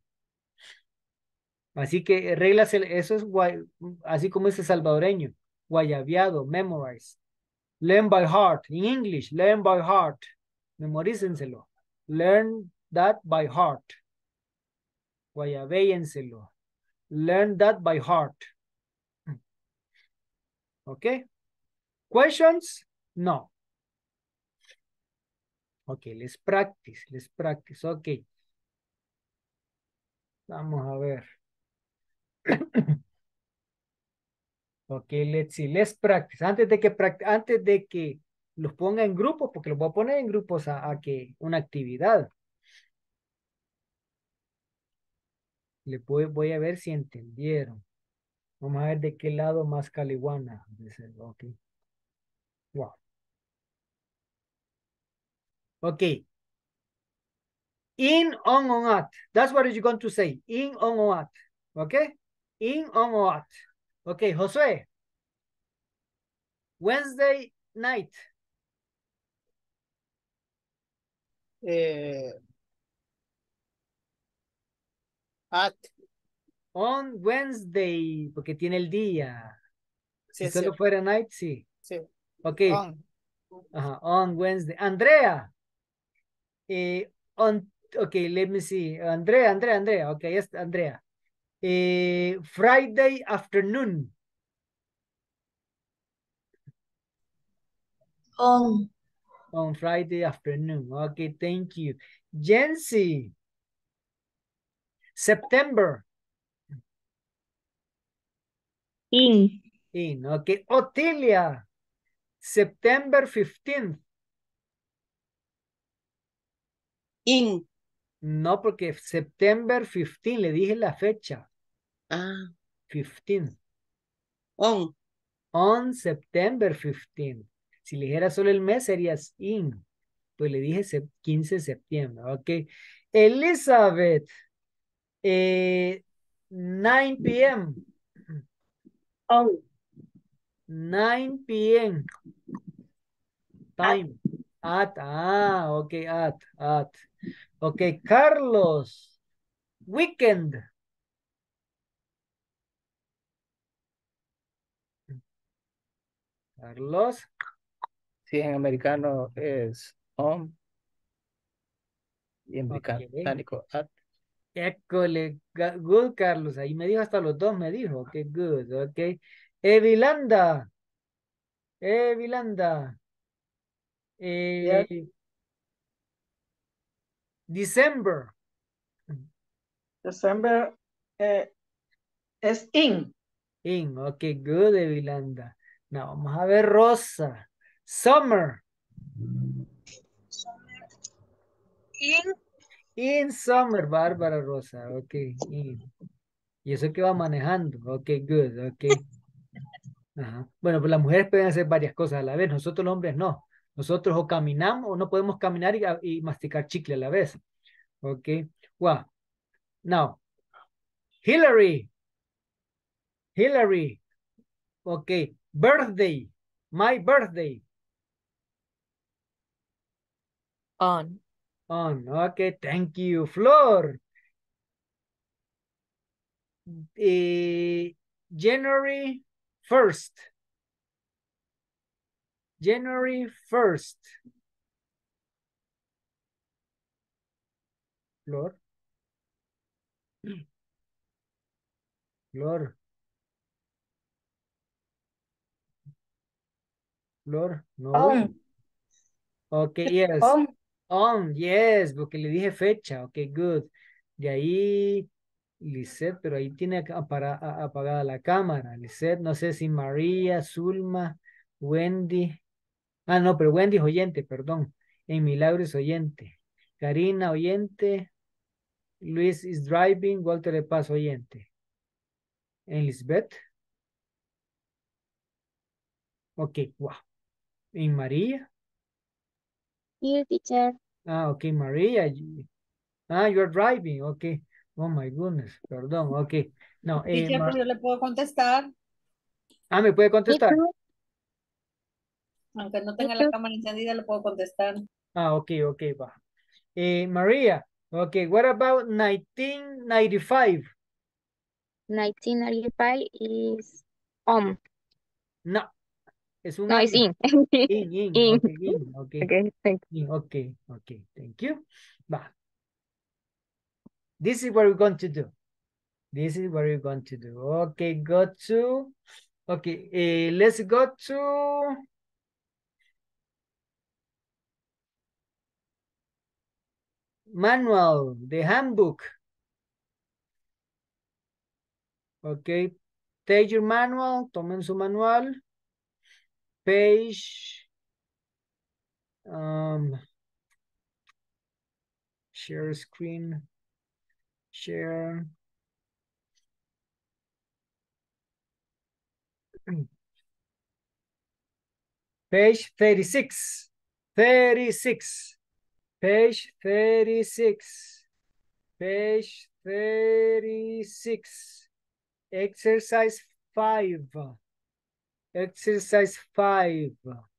Así que reglas, eso es guay, así como ese salvadoreño. Guayabiado, memorize. Learn by heart. In English, learn by heart. Memorícenselo. Learn that by heart. Guayabéyenselo. Learn that by heart. Okay. Questions? No. Okay, let's practice. Let's practice. Okay. Vamos a ver. Okay, let's see. Let's practice. Antes de que antes de que los ponga en grupos, porque los voy a poner en grupos a, a que una actividad. Le voy, voy a ver si entendieron. Vamos a ver de qué lado más caliguana. Ok. Wow. Ok. In, on, on, at. That's what you're going to say. In, on, on, at. Okay? In, on, on, at. Okay, Josué. Wednesday night. Eh, at. On Wednesday, porque tiene el día. Sí, si es solo cierto. fuera night, sí. Sí. Ok. On. Ajá, on Wednesday. Andrea. Eh, on, ok, let me see. Andrea, Andrea, Andrea. Ok, yes, Andrea. Eh, Friday afternoon. On. On Friday afternoon. Okay, thank you. Jency. September. In. In. Okay. Otilia. September fifteenth. In. No, porque September fifteenth, le dije la fecha. Ah. fifteenth. On. On September fifteenth. Si le dijera solo el mes, serías in. Pues le dije quince de septiembre. Ok. Elizabeth. Eh, nine p m On. nine p m Time. At. Ah, ok. At. At. Ok. Carlos. Weekend. Carlos. Sí, en americano es on. Y en Ok. británico at. École. Good, Carlos. Ahí me dijo hasta los dos, me dijo. Ok, good. Ok. Evilanda. Evilanda. Eh, Yes. December. December eh, es in. In. Ok, good, Evilanda. Now, vamos a ver Rosa. Summer. In. In summer, Bárbara Rosa. Ok, in. Y eso que va manejando. Ok, good, ok. Ajá. Bueno, pues las mujeres pueden hacer varias cosas a la vez. Nosotros los hombres no. Nosotros o caminamos o no podemos caminar y, y masticar chicle a la vez. Ok. Wow. Now. Hillary. Hillary. Ok. Birthday. My birthday. On. On. Ok, thank you. Flor. Eh, January first. January first. Flor. Flor. Flor. No. On. Ok, yes. On. On, yes, porque le dije fecha. Ok, good. De ahí, Lisette, pero ahí tiene apara- a- apagada la cámara. Lisette, no sé si María, Zulma, Wendy. Ah, no, pero Wendy es oyente, perdón. En Milagro es oyente. Karina, oyente. Luis is driving. Walter de Paz, oyente. En Lisbeth. Ok, wow. En María. Here, teacher. Ah, ok, María. you- Ah, you're driving. Ok. Oh my goodness. Perdón. Ok. No, eh, Teacher, Ma- pero yo le puedo contestar. ah, ¿me puede Me contestar? too. Aunque no tenga la cámara encendida, le puedo contestar. Ah, ok, ok, va. Eh, Maria, okay, what about nineteen ninety-five? nineteen ninety-five is on. No, es un No, it's año. in. In, in, In. okay, in, okay. Okay, thank In, okay, okay, thank you. Va. This is what we're going to do. This is what we're going to do. Okay, go to, okay, eh, let's go to manual, the handbook. Okay, take your manual, tomen su manual. Page, um, share screen, share. Page thirty-six, thirty-six, page thirty-six, page thirty-six, exercise five, exercise five.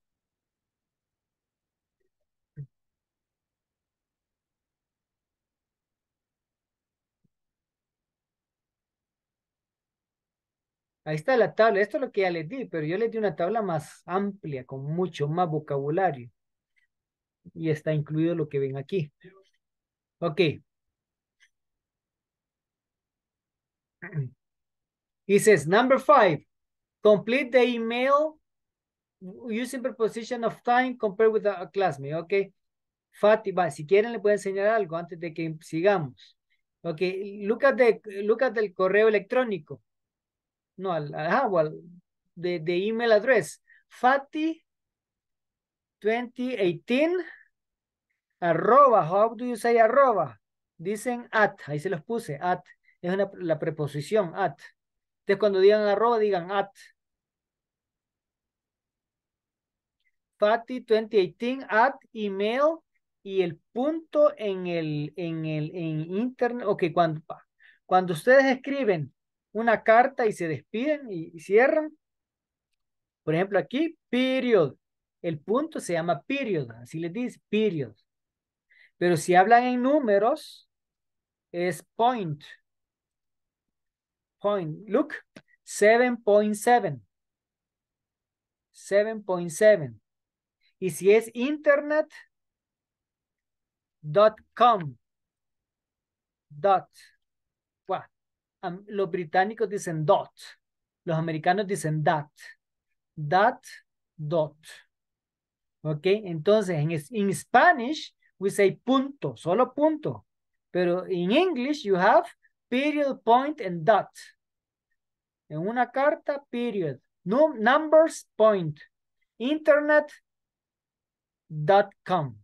Ahí está la tabla, esto es lo que ya les di, pero yo les di una tabla más amplia, con mucho más vocabulario. Y está incluido lo que ven aquí. Ok. It says, number five, complete the email using preposition of time compared with a classmate, ok. Fátima, si quieren le puedo enseñar algo antes de que sigamos. Ok, look at the, look at el correo electrónico. No, al, ajá, well, the, the email address. Fati twenty eighteen arroba, how do you say arroba? Dicen at, ahí se los puse, at. Es una, la preposición at. Entonces cuando digan arroba, digan at. Fati twenty eighteen at email y el punto en el, en el, en internet, ok, cuando, cuando ustedes escriben una carta y se despiden y, y cierran, por ejemplo aquí, period, el punto se llama period, así les dice, period. Pero si hablan en números, es point. Point, look, seven point seven. seven point seven. Y si es internet, dot com. Dot. Well, um, los británicos dicen dot. Los americanos dicen that. That, dot. Ok, entonces en, en Spanish we say punto, solo punto. Pero en English you have period, point, and dot. En una carta, period. No, numbers, point. Internet, dot com.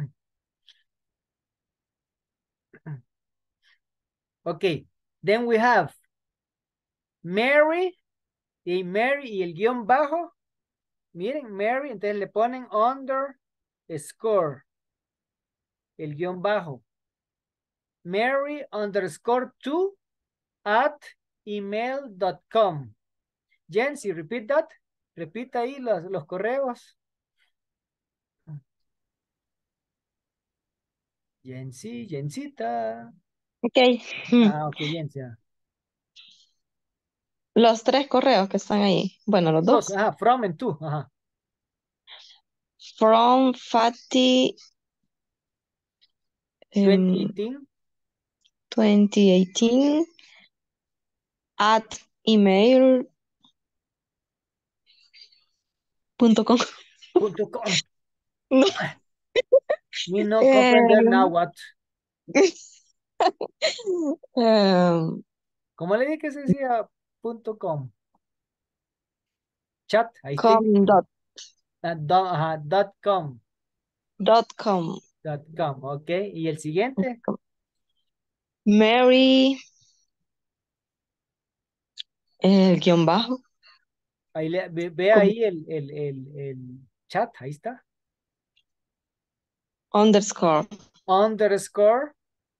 Ok, then we have Mary, y Mary y el guión bajo. Miren, Mary, entonces le ponen under score, el guión bajo. Mary underscore two at email dot com. Jency, repeat that. Repita ahí los, los correos. Jency, Jensita. Ok. Ah, ok, Jency. Los tres correos que están ahí. Bueno, los Dos, dos. ajá, from and to, ajá. From Fatty twenty um, eighteen. twenty eighteen at email punto com. Punto com. No. Me no comprender now Um, what. um, ¿Cómo le dije que se decía punto com? Chat, ahí está. com dot, Ah, do- ajá, dot com. dot com. Dot com, ok. ¿Y el siguiente? Mary el guión bajo Ahí le, ve, ve con- ahí el, el, el, el chat, ahí está. underscore Underscore.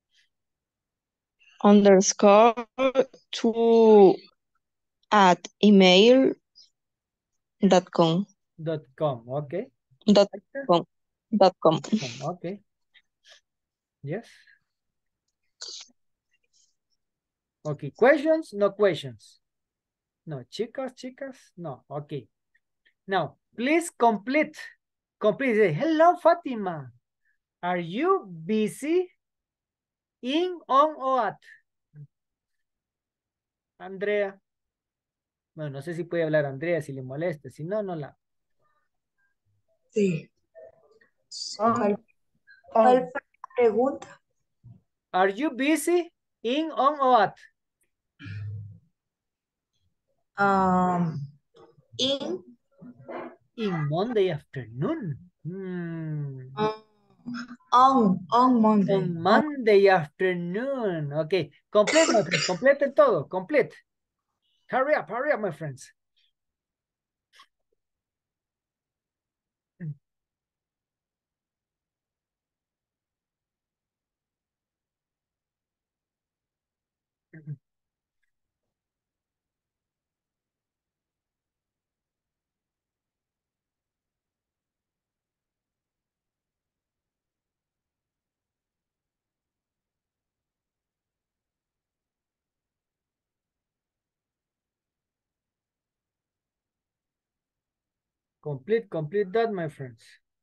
underscore to at email dot com. Dot com, okay. Dot com. Dot com. Okay. Yes. Okay, questions? No questions. No, chicas, chicas, no, okay. Now, please complete. Complete. Say, hello, Fatima. Are you busy? In, on, or at? Andrea. Bueno, no sé si puede hablar Andrea, si le molesta. Si no, no la. Sí. On, ¿Cuál on. fue la pregunta? Are you busy? In, on, or at? Um, in. In Monday afternoon. Hmm. Um, on, on Monday. On Monday afternoon. Okay. Complete, my friends. Complete todo. Complete. Hurry up, hurry up, my friends. Complete, complete that, my friends.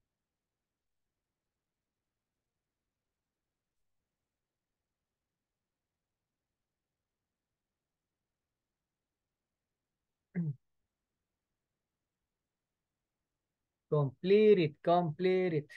Complete it, complete it.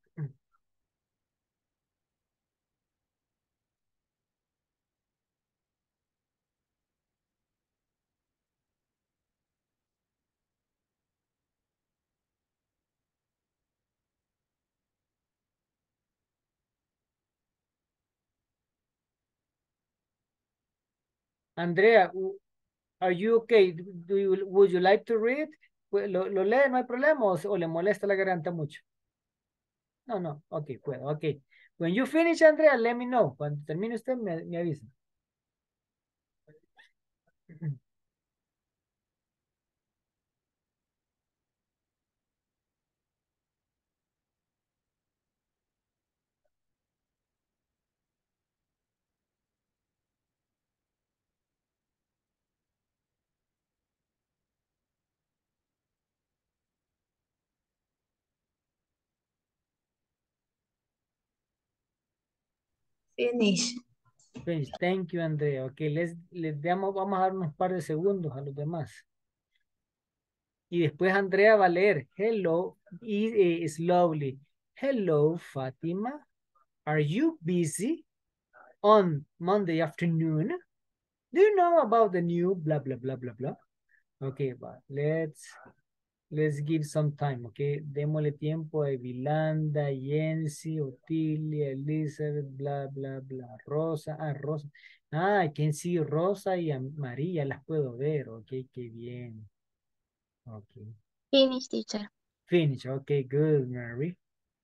Andrea, are you okay? Do you, would you like to read? ¿Lo, lo lee, no hay problema o, o le molesta la garganta mucho? No, no, ok, puedo, ok. When you finish, Andrea, let me know. Cuando termine usted, me, me avisa. Finish. Finish. Thank you, Andrea. Ok, les, les damos, vamos a dar unos par de segundos a los demás. Y después Andrea va a leer. Hello, is lovely. Hello, Fatima. Are you busy on Monday afternoon? Do you know about the new blah, blah, blah, blah, blah? Okay, but let's, let's give some time, okay? Démosle tiempo a Vilanda, Yensi, Otilia, Elizabeth, blah, blah, blah. Rosa, ah, Rosa. Ah, I can see Rosa y a María, las puedo ver, ok, qué bien. Okay. Finish, teacher. Finish, okay, good, Mary.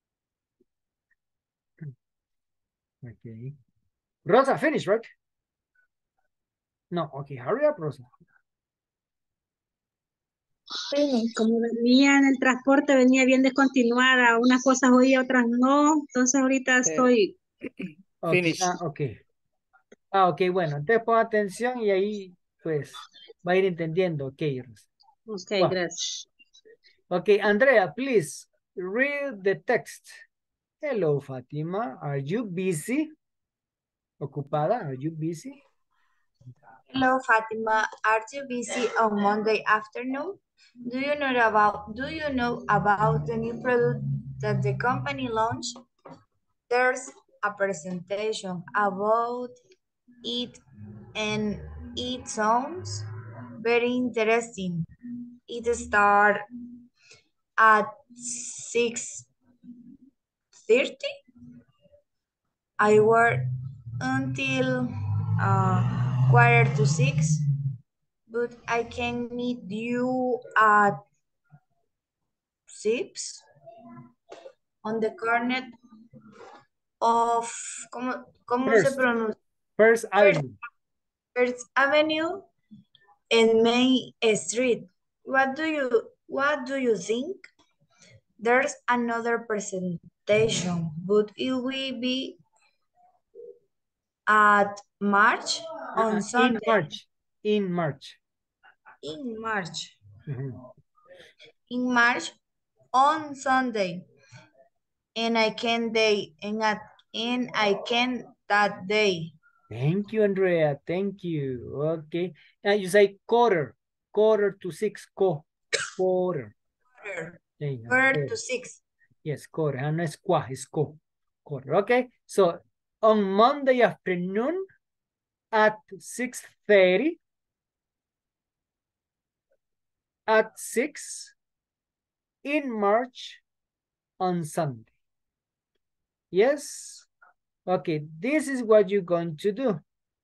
Okay. Rosa, finish, right? No, okay, hurry up, Rosa. Como venía en el transporte, venía bien descontinuada. Unas cosas oía, otras no. Entonces ahorita estoy... Okay, Finish. ah, ok. Ah, ok, bueno, entonces pon atención y ahí, pues, va a ir entendiendo. Ok, Rosa. Ok, Wow. gracias. Okay, Andrea, please read the text. Hello, Fatima. Are you busy? Ocupada? Are you busy? Hello, Fatima. Are you busy on Monday afternoon? Do you know about Do you know about the new product that the company launched? There's a presentation about it, and it sounds very interesting. It starts at six thirty. I work until uh, quarter to six, but I can meet you at six on the corner of, ¿cómo, cómo se First, pronuncia? First Avenue. First Avenue and Main Street. What do you What do you think? There's another presentation, but it will be at March on Uh, Sunday. in March. In March. In March. Mhm. In March on Sunday. And I can day and at and I can that day. Thank you, Andrea. Thank you. Okay. Now you say quarter. Quarter to six. Co. Quarter. Quarter, There you go. quarter Quarter. to six. Yes, quarter. Ah, no es qua, es co. Quarter. Okay. So on Monday afternoon at six thirty. At six in March on Sunday. Yes. Okay. This is what you're going to do.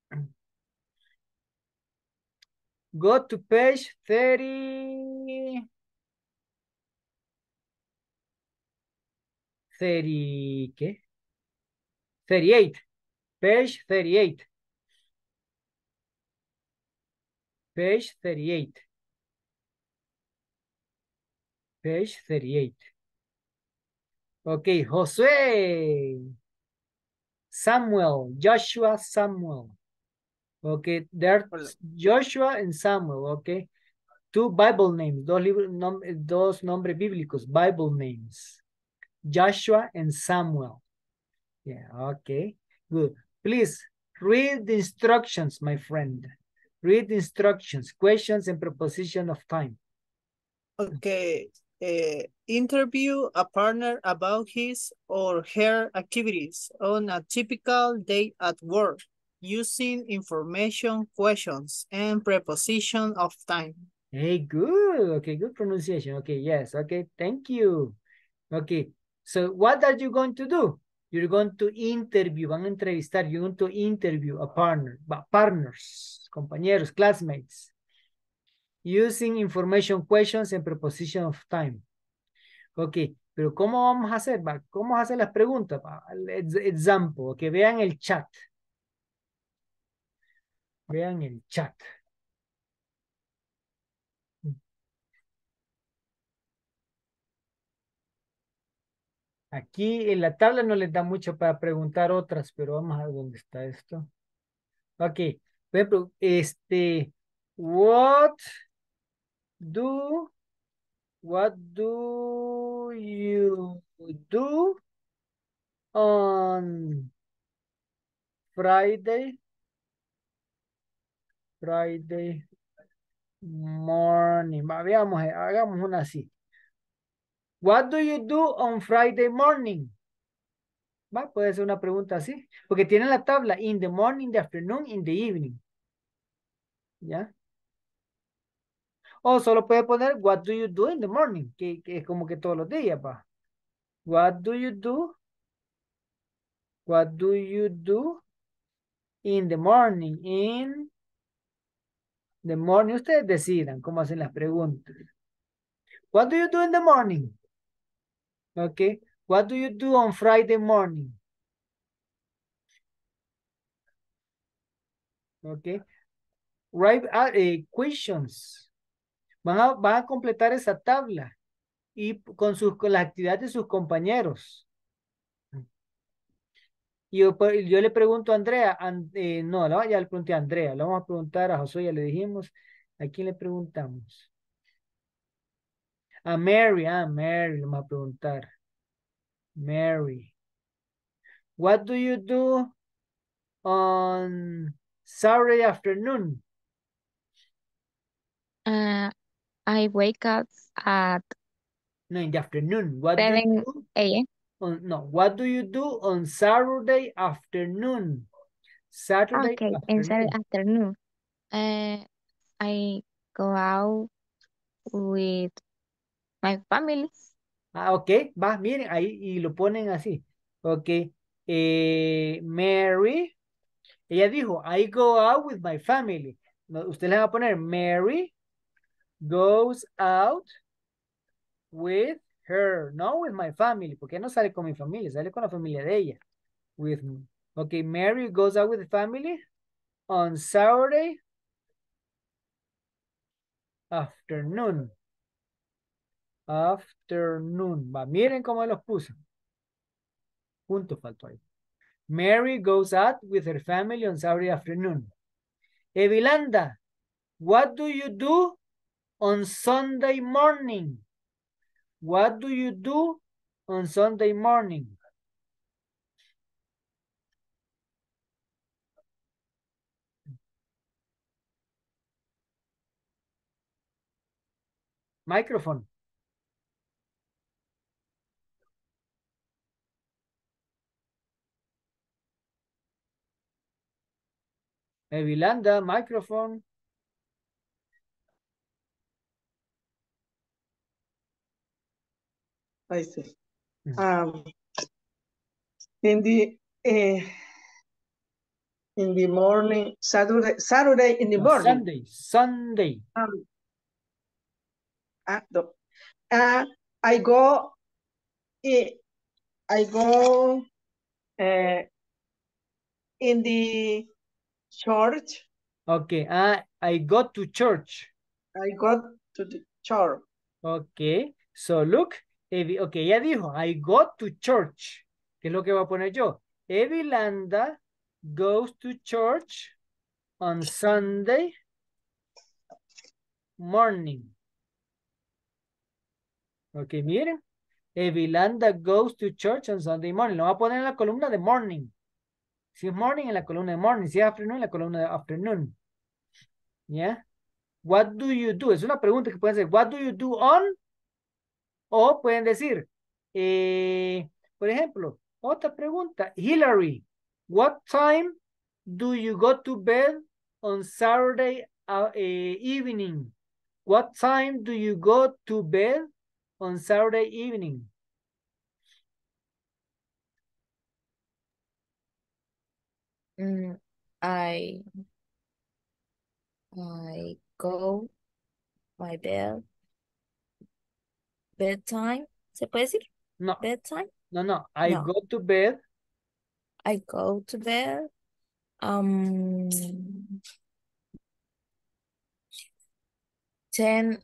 Go to page thirty. thirty, ¿qué? thirty-eight. Page thirty-eight. Page thirty-eight. Page thirty-eight. Okay, Josué. Samuel. Joshua, Samuel. Okay, there Joshua and Samuel, okay. Two Bible names, dos, libros, nom dos nombres bíblicos, Bible names. Joshua and Samuel. Yeah, okay, good. Please read the instructions, my friend. Read the instructions, questions and preposition of time. Okay. Uh, interview a partner about his or her activities on a typical day at work using information, questions, and preposition of time. Hey, good. Okay, good pronunciation. Okay, yes. Okay, thank you. Okay, so what are you going to do? You're going to interview, van a entrevistar, you're going to interview a partner, partners, compañeros, classmates, using information, questions, and preposition of time. Ok, pero ¿cómo vamos a hacer? Va? ¿Cómo vamos a hacer las preguntas? Va? Example, que vean el chat. Vean el chat. Aquí en la tabla no les da mucho para preguntar otras, pero vamos a ver dónde está esto. Ok, por ejemplo, este, what do, what do you do on Friday, Friday morning? Va, veamos, eh, hagamos una así. What do you do on Friday morning? Va, puede ser una pregunta así, porque tiene la tabla in the morning, the afternoon, in the evening. ¿Ya? O solo puede poner what do you do in the morning, que, que es como que todos los días, va. What do you do? What do you do in the morning? In the morning. Ustedes decidan cómo hacen las preguntas. What do you do in the morning? Okay. What do you do on Friday morning? Okay. Write uh, uh, questions. Van a, van a completar esa tabla y con, sus, con las actividades de sus compañeros. Y yo, yo le pregunto a Andrea, and, eh, no, no, ya le pregunté a Andrea, le vamos a preguntar a Josué, ya le dijimos. ¿A quién le preguntamos? A Mary, ah, Mary, le vamos a preguntar. Mary. What do you do on Saturday afternoon? Uh, I wake up at No, in the afternoon. What do you seven do? A M On, no, what do you do on Saturday afternoon? Saturday Okay, afternoon. and Saturday afternoon. Uh, I go out with my family. Ah, ok, va, miren, ahí y lo ponen así. Ok, eh, Mary, ella dijo, I go out with my family. No, usted le va a poner, Mary goes out with her, no with my family, porque no sale con mi familia, sale con la familia de ella. With me. Ok, Mary goes out with the family on Saturday afternoon. afternoon. Va, miren cómo los puse. Punto faltó ahí. Mary goes out with her family on Saturday afternoon. Evilanda, what do you do on Sunday morning? What do you do on Sunday morning? Microphone. Evilanda, microphone. I see. Um, in the uh, in the morning, Saturday, Saturday in the No, morning. Sunday, Sunday. Um, uh, no. uh, I go. eh, I go uh, in the church. Okay, uh, I go to church. I go to the church. Okay, so look, Evi, ok, ya dijo, I go to church. ¿Qué es lo que voy a poner yo? Evilanda goes to church on Sunday morning. Ok, miren. Evilanda goes to church on Sunday morning. Lo voy a poner en la columna de morning. Si es morning, en la columna de morning. Si es afternoon, en la columna de afternoon. ¿Ya? What do you do? Es una pregunta que pueden decir. What do you do on? O pueden decir, eh, por ejemplo, otra pregunta. Hillary, what time do you go to bed on Saturday uh, eh, evening? What time do you go to bed on Saturday evening? Mm, I I go my bed bedtime. ¿Se puede decir? No. Bedtime. No, no. I No. go to bed. I go to bed. Um, ten,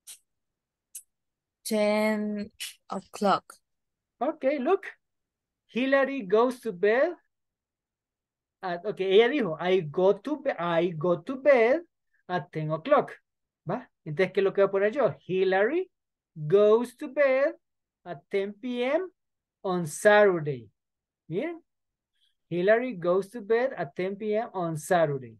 ten o'clock. Okay, look. Hillary goes to bed. At, ok, ella dijo, I go to bed, I go to bed at ten o'clock. ¿Va? Entonces, ¿qué es lo que voy a poner yo? Hillary goes to bed at ten p m on Saturday. Bien. Hillary goes to bed at ten p m on Saturday.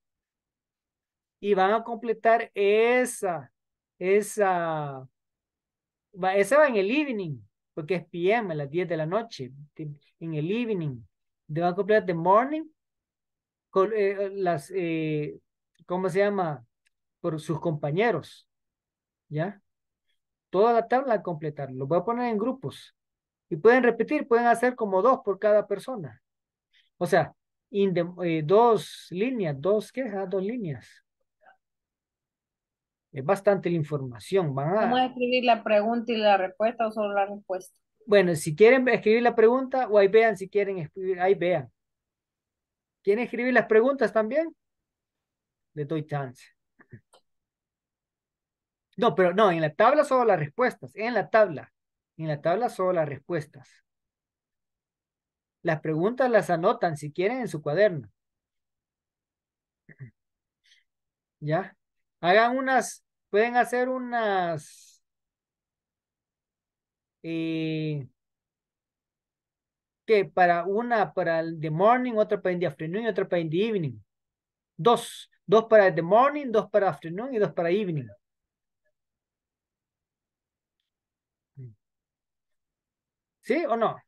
Y van a completar esa, esa, va, esa va en el evening, porque es P M, a las diez de la noche, en el evening. Van a completar the morning, con, eh, las, eh, ¿cómo se llama? Por sus compañeros, ¿ya? Toda la tabla a completar, lo voy a poner en grupos. Y pueden repetir, pueden hacer como dos por cada persona. O sea, in the, eh, dos líneas, dos, ¿qué? Ah, dos líneas. Es bastante la información. Van ¿Vamos a a... escribir la pregunta y la respuesta o solo la respuesta? Bueno, si quieren escribir la pregunta, o ahí vean si quieren escribir, ahí vean. ¿Quieren escribir las preguntas también? Les doy chance. No, pero no, en la tabla solo las respuestas, en la tabla. En la tabla solo las respuestas. Las preguntas las anotan si quieren en su cuaderno. ¿Ya? Hagan unas, pueden hacer unas, eh, que para una para el the morning, otra para el the afternoon y otra para el the evening. Dos, dos para el the morning, dos para afternoon y dos para evening. ¿Sí o no?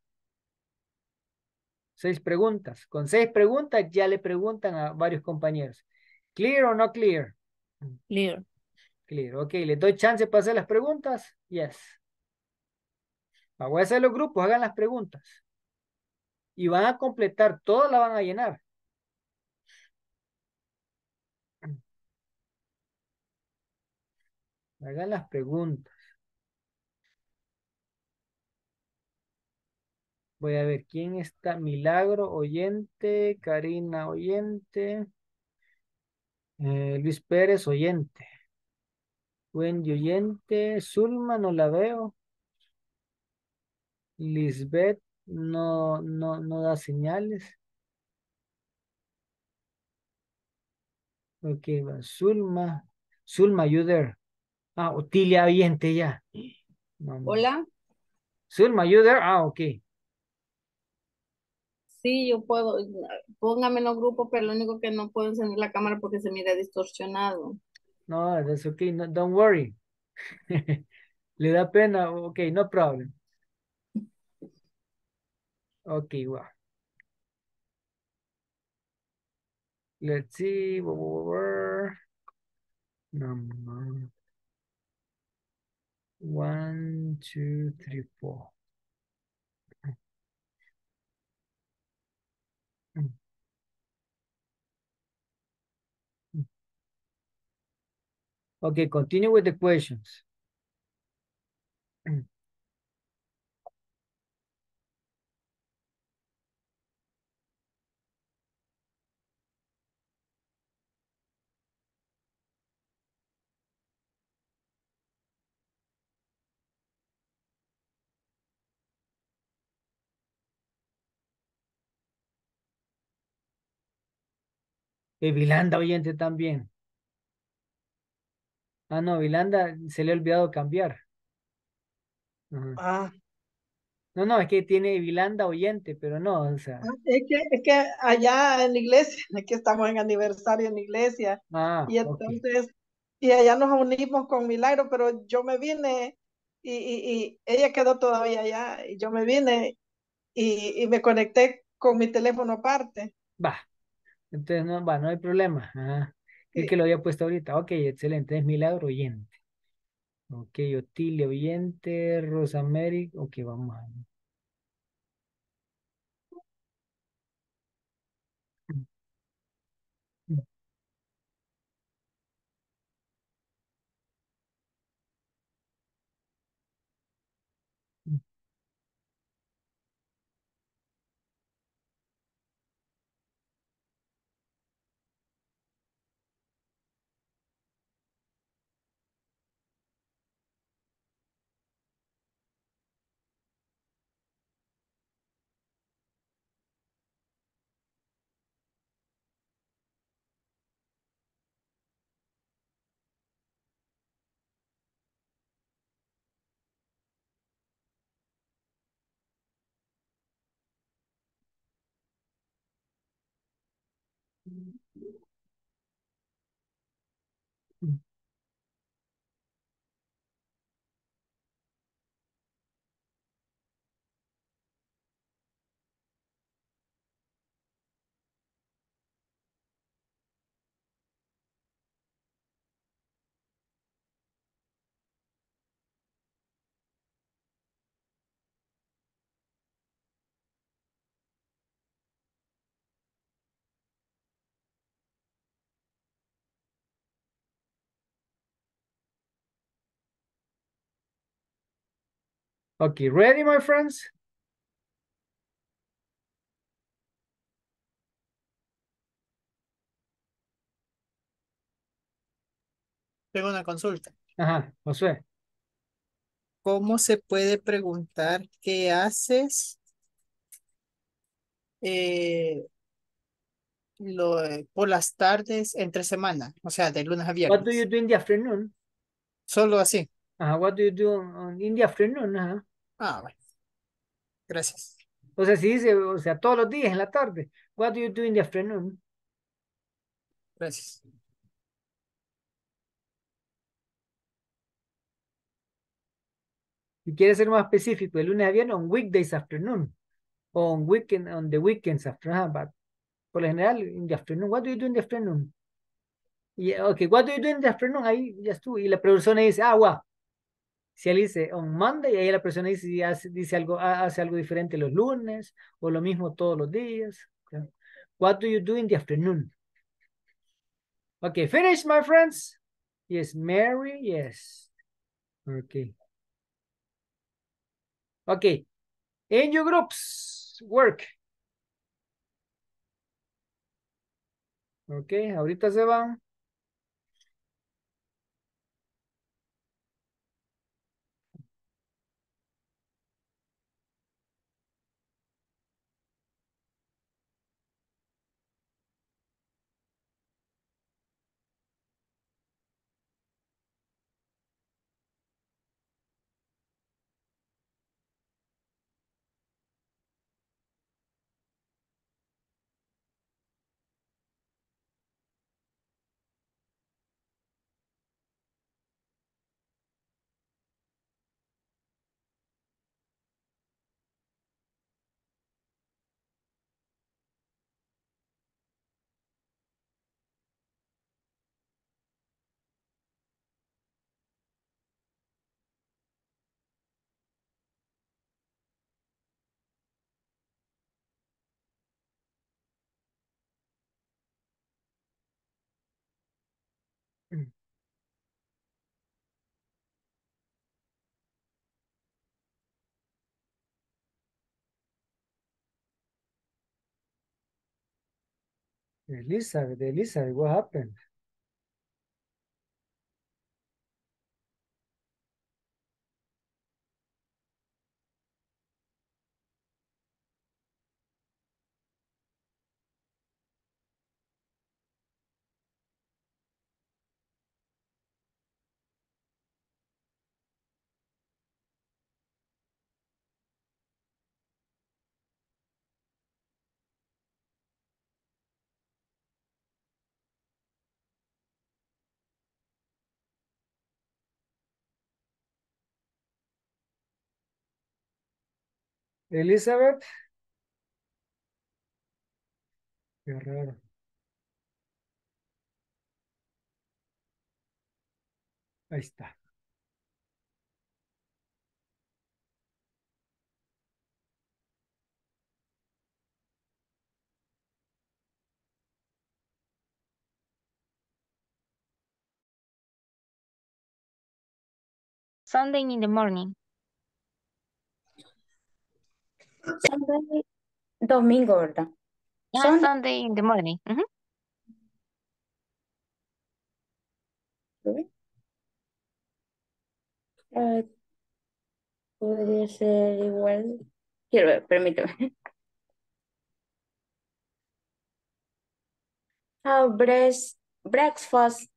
Seis preguntas. Con seis preguntas ya le preguntan a varios compañeros. ¿Clear o no clear? Clear. Clear. Ok, ¿les doy chance para hacer las preguntas? Yes. Voy a hacer los grupos, hagan las preguntas. Y van a completar, todas la van a llenar. Hagan las preguntas. Voy a ver quién está. Milagro, oyente. Karina, oyente. Eh, Luis Pérez, oyente. Wendy oyente. Zulma no la veo. Lisbeth no, no, no da señales. Ok, va. Zulma. Zulma, you there? Ah, Otilia oyente ya. No, no. Hola. Zulma, you there? Ah, ok. Sí, yo puedo. Póngame en los grupos, pero lo único que no puedo encender la cámara porque se mira distorsionado. No, that's okay. No, don't worry. Le da pena. Ok, no problem. Ok, well. Let's see. Number one, two, three, four. Okay, continue with the questions. Eh, Vilanda oyente también. Ah, no, Vilanda se le ha olvidado cambiar. Ajá. Ah, No, no, es que tiene Vilanda oyente, pero no, o sea. es que, es que allá en la iglesia, aquí estamos en aniversario en la iglesia, Ah, y ok. entonces, y allá nos unimos con Milagro, pero yo me vine y, y, y ella quedó todavía allá, y yo me vine y, y me conecté con mi teléfono aparte. Va. Entonces, no, va, no hay problema. Ajá. El Sí. que lo había puesto ahorita. Ok, excelente. Es Milagro oyente. Ok, Otilia oyente, Rosamary. Ok, vamos a ver. Okay, ready, my friends? Tengo una consulta. Ajá, Josué. ¿Cómo se puede preguntar qué haces eh, lo, eh, por las tardes entre semana? O sea, de lunes a What do you viernes. do in the afternoon? Solo así. Ajá, what do you do on- in the afternoon? Ajá. Ah, bueno. Gracias. O sea, si dice, o sea, todos los días en la tarde. What do you do in the afternoon? Gracias. Si quieres ser más específico, de lunes a viernes, on weekdays afternoon. O on weekend, on the weekends afternoon. Ajá, but por lo general, in the afternoon. What do you do in the afternoon? Y, ok, what do you do in the afternoon? Ahí ya estuvo. Y la persona dice, ah, wow. Si él dice on Monday, ahí la persona dice, si hace, dice algo, ha- hace algo diferente los lunes, o lo mismo todos los días. Okay. What do you do in the afternoon? Okay, finish, my friends. Yes, Mary, yes. Okay. Okay. In your groups, work. Okay, ahorita se van. Elizabeth, Elizabeth, what happened? Elizabeth. Qué raro. Ahí está. Sunday in the morning. Sunday, domingo, ¿verdad? Yeah, Sunday, Sunday in the morning. Ujú. eh, podría ser igual. Quiero ver, permítame. Have breast, breakfast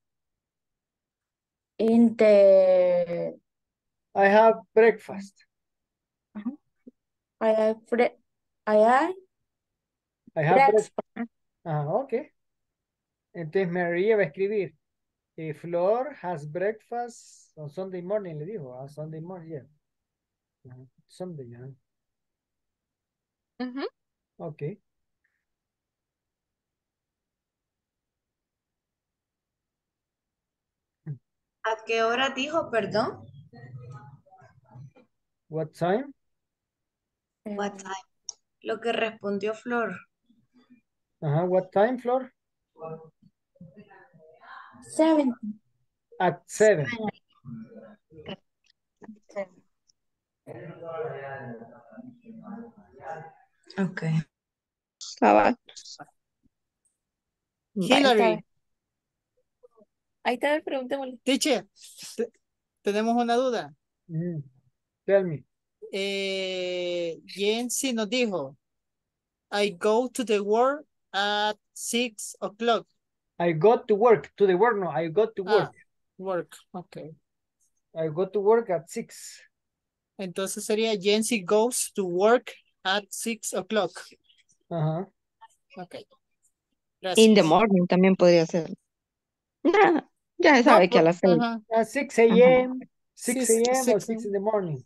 in the... I have breakfast. Ajá. I have, bre- I have I have breakfast. breakfast. Ah, ok. Entonces María va a escribir. eh, Flor has breakfast on Sunday morning, le dijo. A Sunday morning, yeah. Ajá, Sunday, yeah. Ujú. Ok. ¿A qué hora dijo, perdón? What time? What time? Lo que respondió Flor. Ajá, what time, Flor? Seven. At seven. Ok. Cabal. Va, Ahí está. Hillary, Ahí está, preguntémosle. teacher, te- tenemos una duda. Mm, Tell me. Eh, Jensi nos dijo, I go to the work at six o'clock. I got to work. To the work, no. I got to work. Ah, work, ok. I go to work at six. Entonces sería Jensi goes to work at six o'clock. Ajá. Ok, In the gracias. morning también podría ser. Nah, ya se No, sabe que a por, las seis. ajá, At six Ajá. a m sí, six a m or six, six in the morning.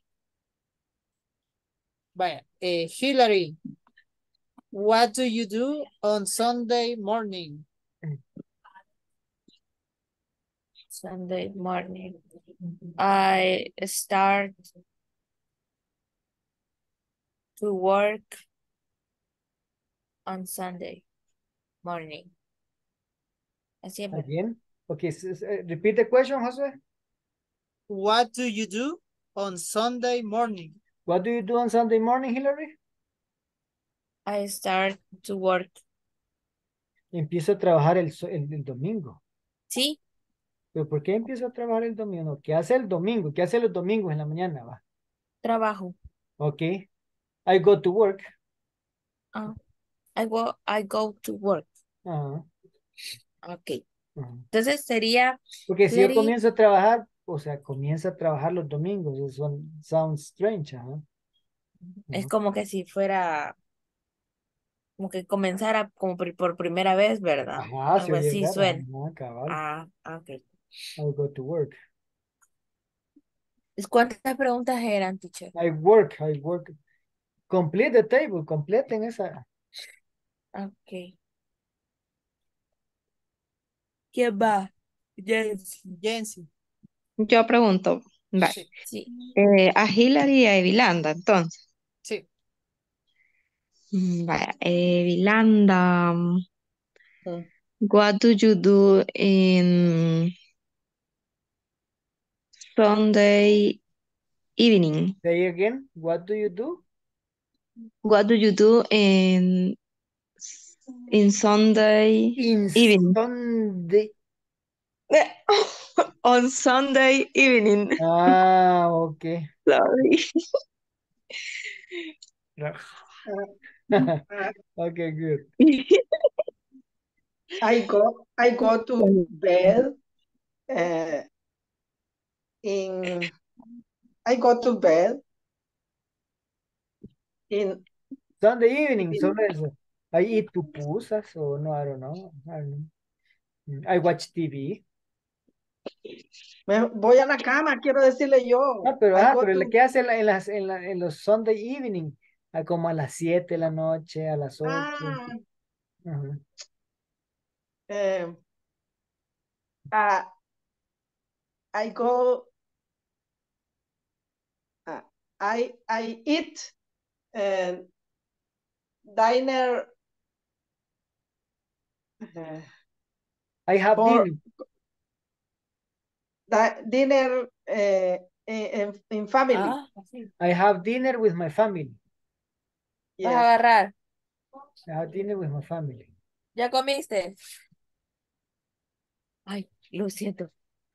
vaya, eh, Hillary, what do you do on Sunday morning? Sunday morning. I start to work on Sunday morning. Así es, ¿verdad? Again. Okay, s- s- uh, repeat the question, José. What do you do on Sunday morning? What do you do on Sunday morning, Hillary? I start to work. Empiezo a trabajar el, so- el, el domingo. Sí, ¿Pero por qué empiezo a trabajar el domingo? No, ¿qué hace el domingo? ¿Qué hace los domingos en la mañana? Va. trabajo. Ok. I go to work. Ah, I go, I go to work. Ajá. Ok. Ajá. Entonces sería, Porque si yo Hillary, comienzo a trabajar, o sea, comienzo a trabajar los domingos. Eso son, sounds strange. Ajá. es Ajá. como que si fuera, como que comenzara como por, por primera vez, ¿verdad? Ajá, se Algo oye así raro. suena. Ajá, cabal. Ah, ok. I go to work. ¿Cuántas preguntas eran, teacher? I work, I work. Complete the table, completen esa. Ok. ¿Quién va? Jens. Jensi, Yo pregunto, vale. sí, Sí. Eh, a Hillary y a Evilanda, entonces. sí. Mm, Vaya, Evilanda, mm, What do you do in Sunday evening? Say again, what do you do? What do you do in in Sunday In evening? Sunday. On Sunday evening. Ah, okay. Sorry. Okay, good. I go, I go to bed uh, in, I go to bed in Sunday evening, solo eso. I eat pupusas o no, I don't know. I don't know. Mm, I watch T V. Me voy a la cama, quiero decirle yo. Ah, pero, I ah, go pero to, ¿qué hace en, la- en las, en, la- en los Sunday evening? Ah, como a las siete de la noche, a las ocho. ah, Ajá. eh, ah, I go, ah, I, I eat uh, diner. uh, I have for dinner. di- dinner uh, in, in family. Ah, sí. I have dinner with my family. Vas a Yes. agarrar. I have dinner with my family. ¿Ya comiste? Ay, lo siento.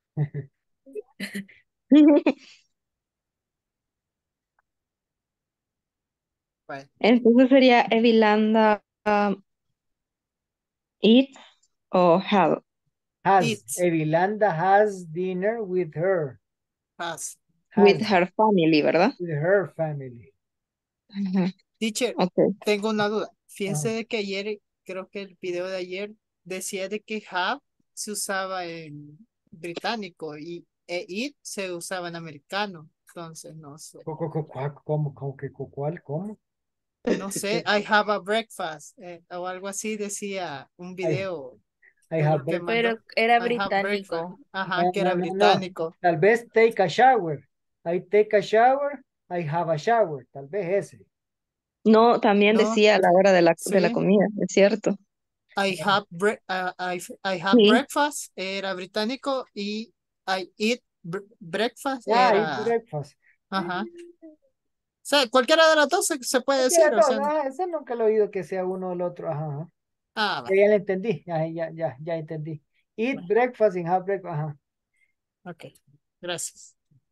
Bueno, Entonces sería Evilanda um, eat o have. Has. eat, Evilanda has dinner with her. has. With Has. her family, ¿verdad? With her family. Ajá. Teacher, Okay. tengo una duda. Fíjense Ajá. de que ayer, creo que el video de ayer decía de que have se usaba en británico y e it se usaba en americano. Entonces, no sé. Co- co- co- cua- ¿Cómo? ¿Cómo? ¿Qué? co- ¿Cuál? ¿Cómo? No sé, I have a breakfast eh, o algo así decía un I, video I de have lo que breakfast. mandó. Pero era I have breakfast. británico. Ajá, No, que no, era no, no. británico. Tal vez take a shower. I take a shower. I have a shower. Tal vez ese. No, también No, decía a la hora de la, de la sí. comida, es cierto. I have bre- uh, I, I have Sí. breakfast era británico y I eat br- breakfast Ah, eat era, breakfast. ajá. O sea, cualquiera de las dos se, se puede Cualquiera decir, de o todos, sea, ah, ese nunca lo he oído que sea uno o el otro. Ajá. Ajá. ah, Ya, va, ya le entendí. Ya, ya, ya, ya entendí. Eat bueno, breakfast and have breakfast. Ajá. ok, gracias.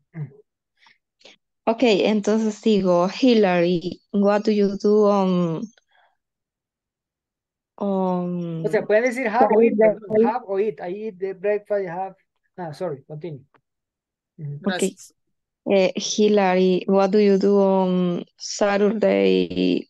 Ok, entonces sigo. Hillary, what do you do on, O sea, on pueden decir have o eat, perdón. Saturday? Have o eat. I eat the breakfast, have. Ah, sorry, continue. Ujú. Ok. Gracias. Eh, Hillary, what do you do on Saturday?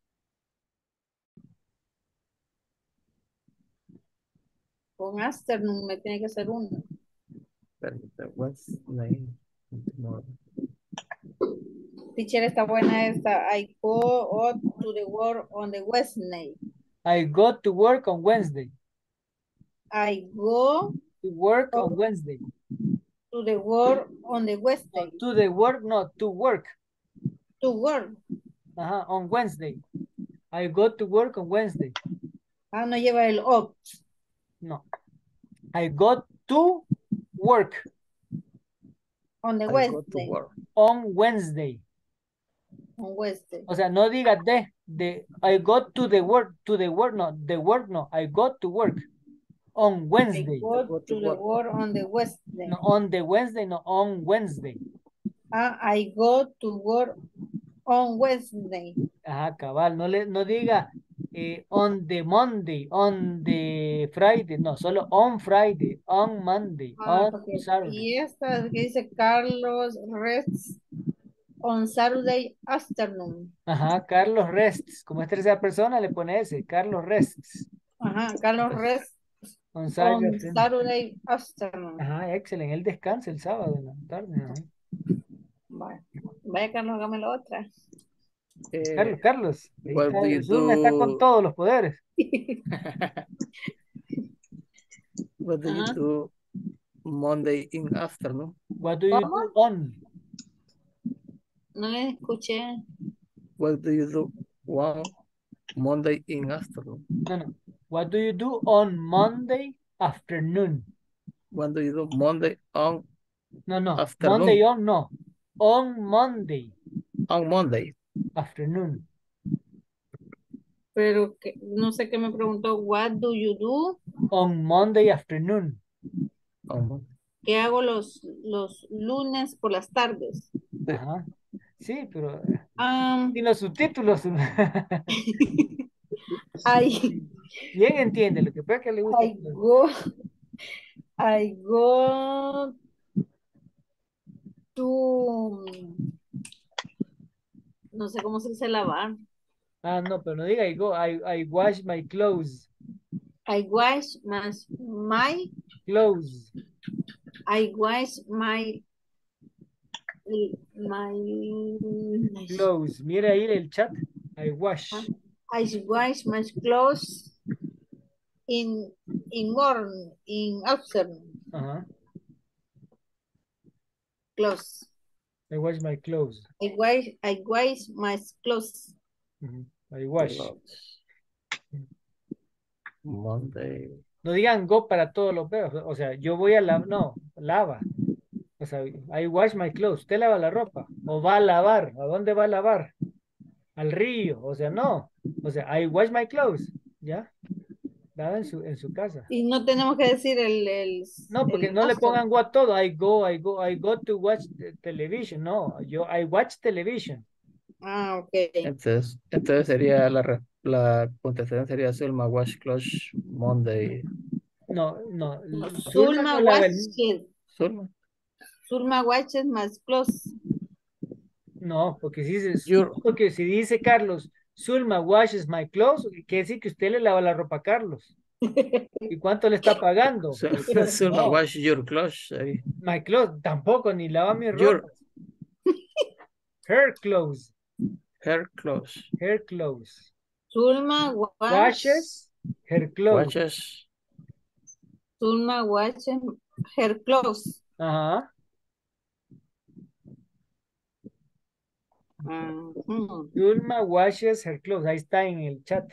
Con afternoon me tiene que ser uno. But that was nine tomorrow. Teacher, está buena esta. I go out to the work on the Wednesday. I go to work on Wednesday. I go To work on out Wednesday. to the work on the No, Wednesday. to the work, no, to work. To work. Ajá, on Wednesday. I go to work on Wednesday. Ah, no lleva el up. No. I go to work On the I go to Wednesday. work. on Wednesday. On Wednesday. O sea, no diga de, de, I go to the work, to the work, no, the work, no, I go to work on I Wednesday. go go to to the work. work on the Wednesday. No, on the Wednesday, no, on Wednesday. Ah, I go to work on Wednesday. Ajá, cabal, no le, no diga eh, on the Monday, on the Friday, no, solo on Friday, on Monday, Ah, on porque Saturday. y esta que dice Carlos rests on Saturday afternoon. Ajá, Carlos Rests, como es tercera persona, le pone ese, Carlos Rests. Ajá, Carlos rests On Saturday on afternoon. Saturday afternoon. Ajá, excelente, él descansa el sábado en la tarde. Ajá. Vaya, vaya Carlos, hágame la otra. Eh, Carlos, Carlos, ahí what está, do you el Zoom está con do? todos los poderes. What do you Ajá. do Monday in afternoon? What do you ¿Cómo? do on? No le escuché. What do you do one Monday in afternoon? No, no. What do you do on Monday afternoon? What do you do Monday on No, no. afternoon? Monday on, no. On Monday On Monday. afternoon. Pero que, no sé qué me preguntó. What do you do? On Monday afternoon. On Monday. ¿Qué hago los, los lunes por las tardes? Ajá. Sí, pero Um, sin los subtítulos. I, Bien entiende lo que pasa que le gusta. I go, I go to, no sé cómo se dice lavar. Ah, no, pero no diga I go, I, I wash my clothes. I wash my, my, Clothes. I wash my, my, Clothes. Mira ahí el chat. I wash. I wash my clothes in, in morning, in afternoon. Ajá. Clothes. I wash my clothes. I wash, I wash my clothes. Ujú. I wash. Monday. No digan go para todos los verbos. O sea, yo voy a lavar. No, lava. O sea, I wash my clothes. Usted lava la ropa. O va a lavar. ¿A dónde va a lavar? Al río. O sea, no. O sea, I wash my clothes. ¿Ya? Lava en su, en su casa. Y no tenemos que decir el, el, No, porque el no le after. pongan go a todo. I go, I go, I go to watch the television. No, yo, I watch television. Ah, ok. Entonces, entonces sería la, re- la contestación sería Zulma wash clothes Monday. No, no. No, Zulma Zulma no lava el... washes. Zulma. Zulma washes my clothes. No, porque si dice, Your, porque si dice Carlos, Zulma washes my clothes, quiere decir que usted le lava la ropa a Carlos. ¿Y cuánto le está pagando? Zu- Pues, Zulma no, wash your clothes. ahí. my clothes, tampoco, ni lava mi Your, ropa. Her clothes, her clothes. her clothes. Zulma wash, Washes her clothes. Washes. Zulma washes her clothes. Ajá. Ujú. Zulma washes her clothes. Ahí está en el chat.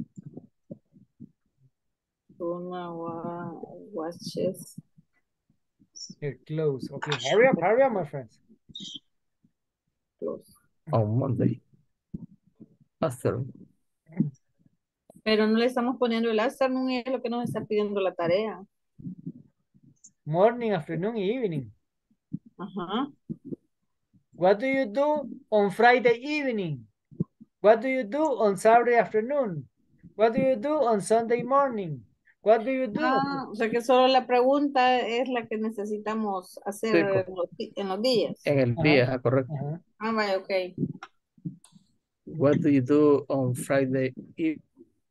Zulma wa- washes. Her clothes. Okay, hurry up, hurry up, my friends. Clothes. On Monday. After. Pero no le estamos poniendo el afternoon, es lo que nos está pidiendo la tarea. Morning, afternoon, y evening. Ajá. What do you do on Friday evening? What do you do on Saturday afternoon? What do you do on Sunday morning? What do you do? Ah, o sea que solo la pregunta es la que necesitamos hacer Sí, en los, di- en los días. en el Ajá, día, ah, correcto. ajá. Ah, vaya, ok. What do you do on Friday eve-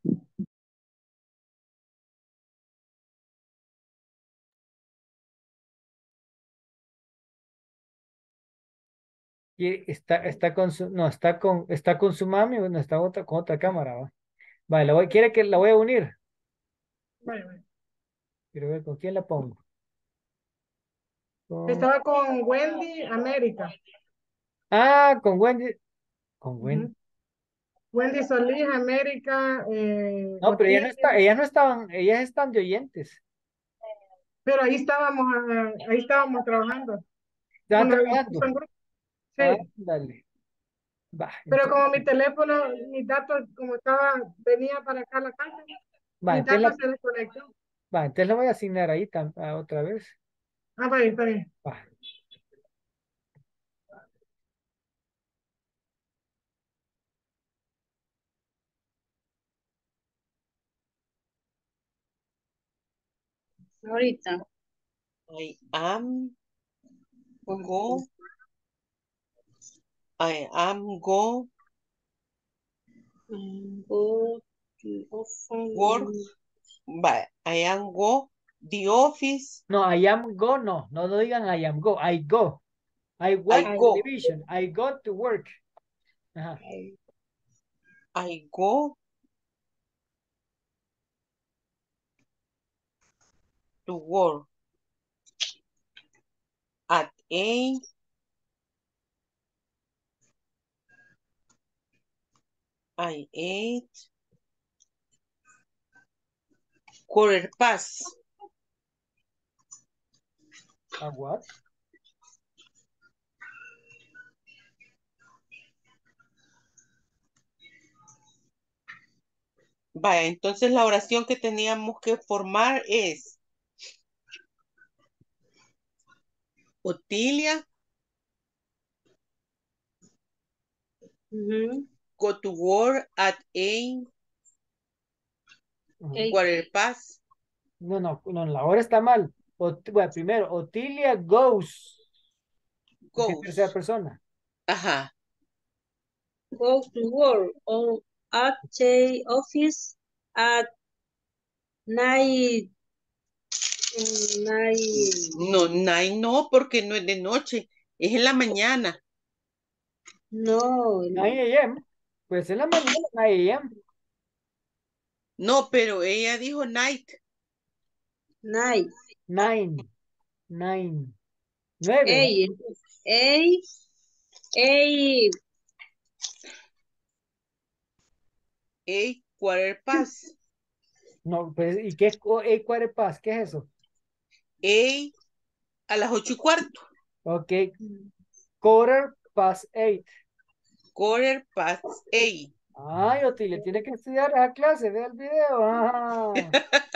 Y está, está con su, no, está con, está con su mami, no está otra, con otra cámara, ¿va? Vale, la voy, ¿quiere que la voy a unir? Vale, vale. Quiero ver con quién la pongo. Con- Estaba con Wendy, América. Ah, con Wendy. Con Wendy. Ujú. Wendy Solís, América, eh, No, pero ella no Otilia. está, ellas no estaban, ellas están de oyentes. Pero ahí estábamos, ah, ahí estábamos trabajando. Estaban Uno trabajando. puso en grupo. Sí. Ah, dale. Va, Pero entonces, como mi teléfono, mis datos, como estaba, venía para acá a la casa, va, mis entonces la, datos se desconectó. va, entonces la voy a asignar ahí tam- a otra vez. Ah, pues está bien. Va. Ahorita. I am go. I am go Mm, go to work. office. But I am go the office. No, I am go, no, no, no digan I am go, I go. I watch I go. television, I go to work. Ajá. I, I go to work at eight. I ate quarter past. ¿A what? Vaya, entonces la oración que teníamos que formar es Otilia Ujú. go to work at eight Ujú. Eight. quarter past. No, no, no, la hora está mal. Ot- bueno, primero, Otilia goes. ¿En qué tercera Goes. persona? Ajá. Go to work or at the office at night. mm, night. No, nine no, porque no es de noche, es en la mañana. No, nueve a m Pues en la mañana, nueve a m No, pero ella dijo night. night. nueve. nueve. nueve. Eight. Eight. Eight. Eight quarter past. No, pues, ¿y qué es co- eight quarter past? ¿Qué es eso? Eight a las ocho y cuarto. Ok. Quarter past eight. Quarter past eight. Ay, Otilia, tiene que estudiar esa clase, vea el video. Ah.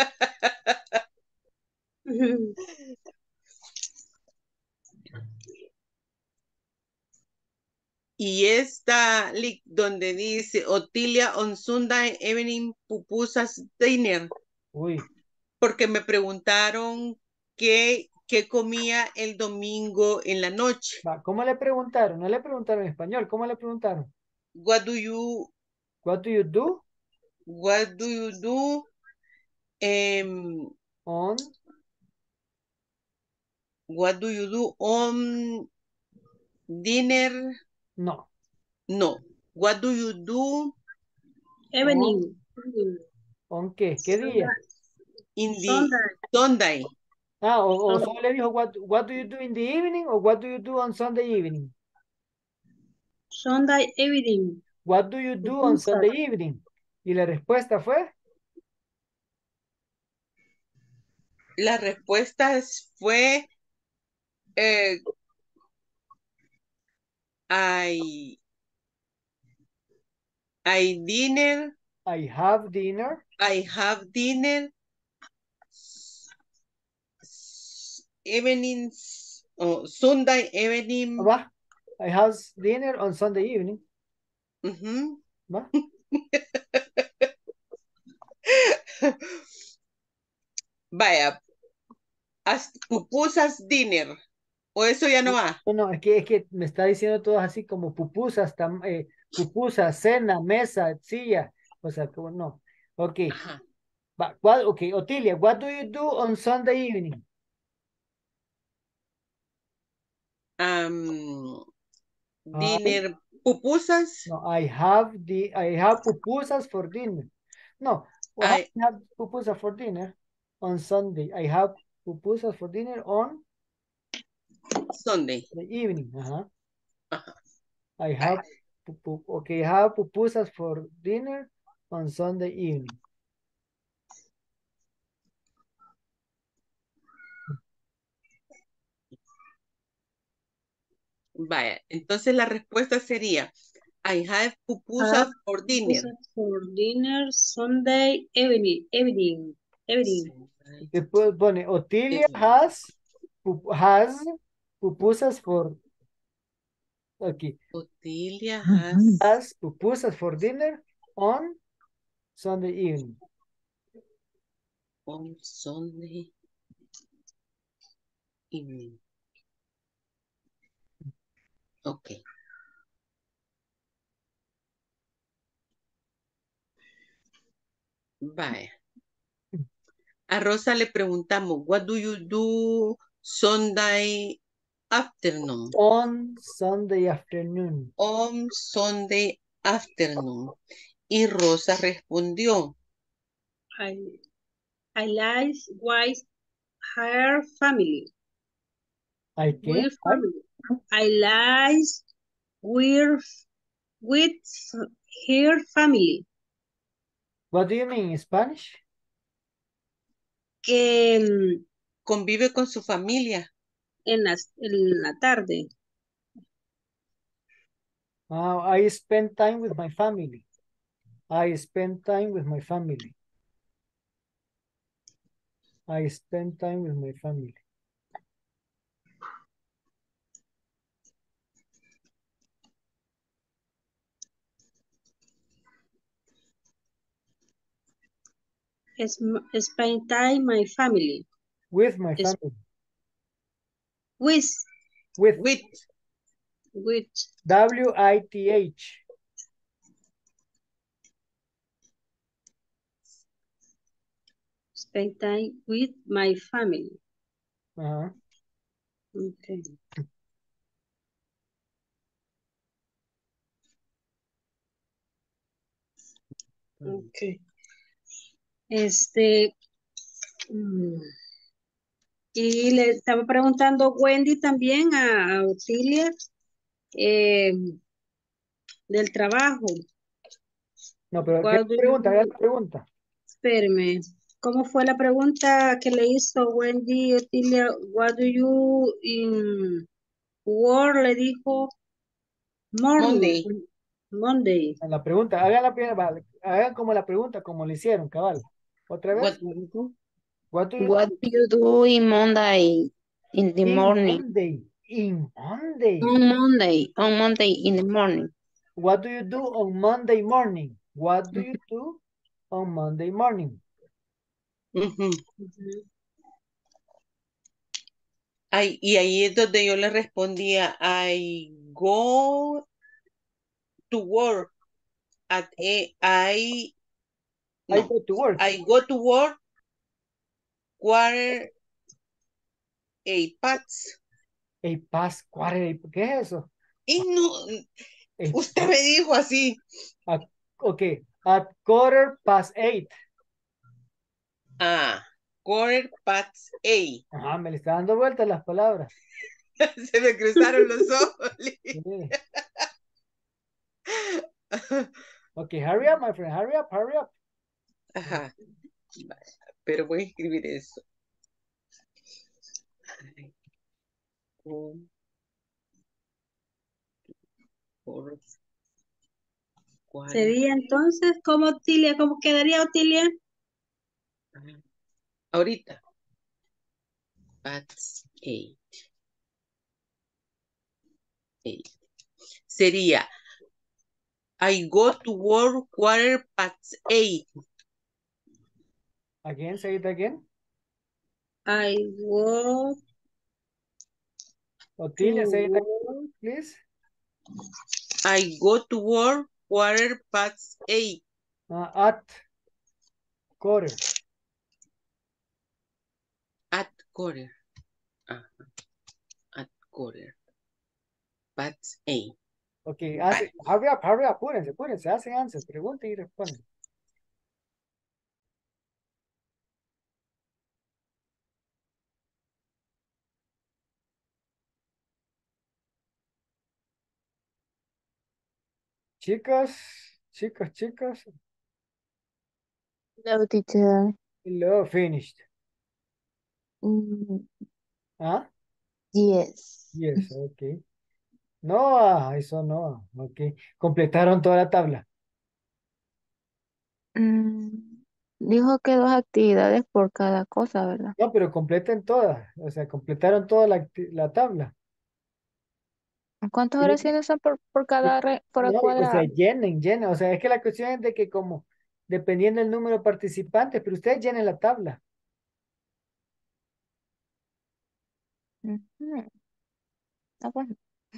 Y esta link donde dice Otilia on Sunday evening pupusas dinner. Uy. Porque me preguntaron qué, qué comía el domingo en la noche. Va, ¿cómo le preguntaron? No le preguntaron en español. ¿Cómo le preguntaron? What do you, What do you do what do you do em, on? what do you do on dinner? No. No. What do you do Evening. ¿On qué? ¿Qué día? in the Sunday. Sunday? Ah, o, o Sun- solo le dijo, what, what do you do in the evening o what do you do on Sunday evening? Sunday evening. What do you do on Pupusas. Sunday evening? Y la respuesta fue, La respuesta fue eh, I, I dinner, I have dinner. I have dinner evenings, oh, Sunday evening. Va. I have dinner on Sunday evening. Ujú. Va. Vaya, as- pupusas dinner. O eso ya no va. No, no, es que, es que me está diciendo todas así como pupusas, tam- eh, pupusas, cena, mesa, silla. O sea, como no. Ok. Ajá. Va, what- ok, Otilia, what do you do on Sunday evening? Am, I, dinner, pupusas. no, I have the, I have pupusas for dinner. No, well, I, I have pupusas for dinner on Sunday. I have pupusas for dinner on Sunday. the evening. Ajá. Ajá. I have, pupu- okay, I have pupusas for dinner on Sunday evening. Vaya, entonces la respuesta sería I have pupusas Have for dinner. pupusas for dinner Sunday evening. Evening. Evening. Después pone, Otilia Evening. has, pup- has pupusas for, aquí, Otilia has has pupusas for dinner on Sunday evening. on Sunday evening. Ok. Vaya. A Rosa le preguntamos, what do you do Sunday afternoon? On Sunday afternoon. On Sunday afternoon. Y Rosa respondió, I, I like with her family. ¿Hay qué? With ¿Hay? family. I like with, with her family. What do you mean in Spanish? que mm, Convive con su familia. en las- en la tarde. Uh, I spend time with my family. I spend time with my family. I spend time with my family. Es, spend time my family. With my Es- family. with. With. With. With. W I T H. Spend time with my family. Uh-huh. Okay. Okay. Este, mm, y le estaba preguntando Wendy también a, a Otilia eh, del trabajo. No, pero ¿qué What do pregunta? you- Haga la pregunta. Espéreme, ¿cómo fue la pregunta que le hizo Wendy Otilia? What do you in work? Le dijo morning. Monday. Monday. La pregunta, hagan la primera, vale, hagan como la pregunta, como le hicieron, cabal. Otra What vez. do you do? What do you What do you do in Monday in the in morning? Monday? In Monday. On Monday, on Monday in the morning. What do you do on Monday morning? What do you do on Monday morning? Ujú. Ay, y ahí es donde yo le respondía, I go to work at a, I, I no, go to work. I go to work quarter eight past. A past quarter, ¿qué es eso? Y no, A usted me dijo así. At, okay, at quarter past eight. Ah, quarter past eight. Ajá, me le está dando vueltas las palabras. Se me cruzaron los ojos. Sí. Okay, hurry up, my friend, hurry up, hurry up. Ajá, pero voy a escribir eso. Go for quarter. Sería entonces, ¿cómo Otilia? ¿Cómo quedaría Otilia? Ahorita. Past eight. Eight. Sería, I go to work quarter past eight. Again, say it again. I go Otilia, to say it again, work. please. I go to work quarter past eight. Uh, at quarter. At quarter. Uh, at quarter. Past eight. Okay, hace, hurry up, hurry up, apúrense, apúrense, hacen answer, pregunten y responden. Chicas, chicas, chicas. Hello, teacher. Hello, finished. Mm, ¿Ah? yes. Yes, okay. No, eso no, ok. Completaron toda la tabla. Mm, dijo que dos actividades por cada cosa, ¿verdad? No, pero completen todas, o sea, completaron toda la, acti- la tabla. ¿Cuántas Y- oraciones son por, por cada re- por No, o sea, cuadrado? llenen, llenen, o sea, es que la cuestión es de que como, dependiendo del número de participantes, pero ustedes llenen la tabla. Ujú. Ah, bueno.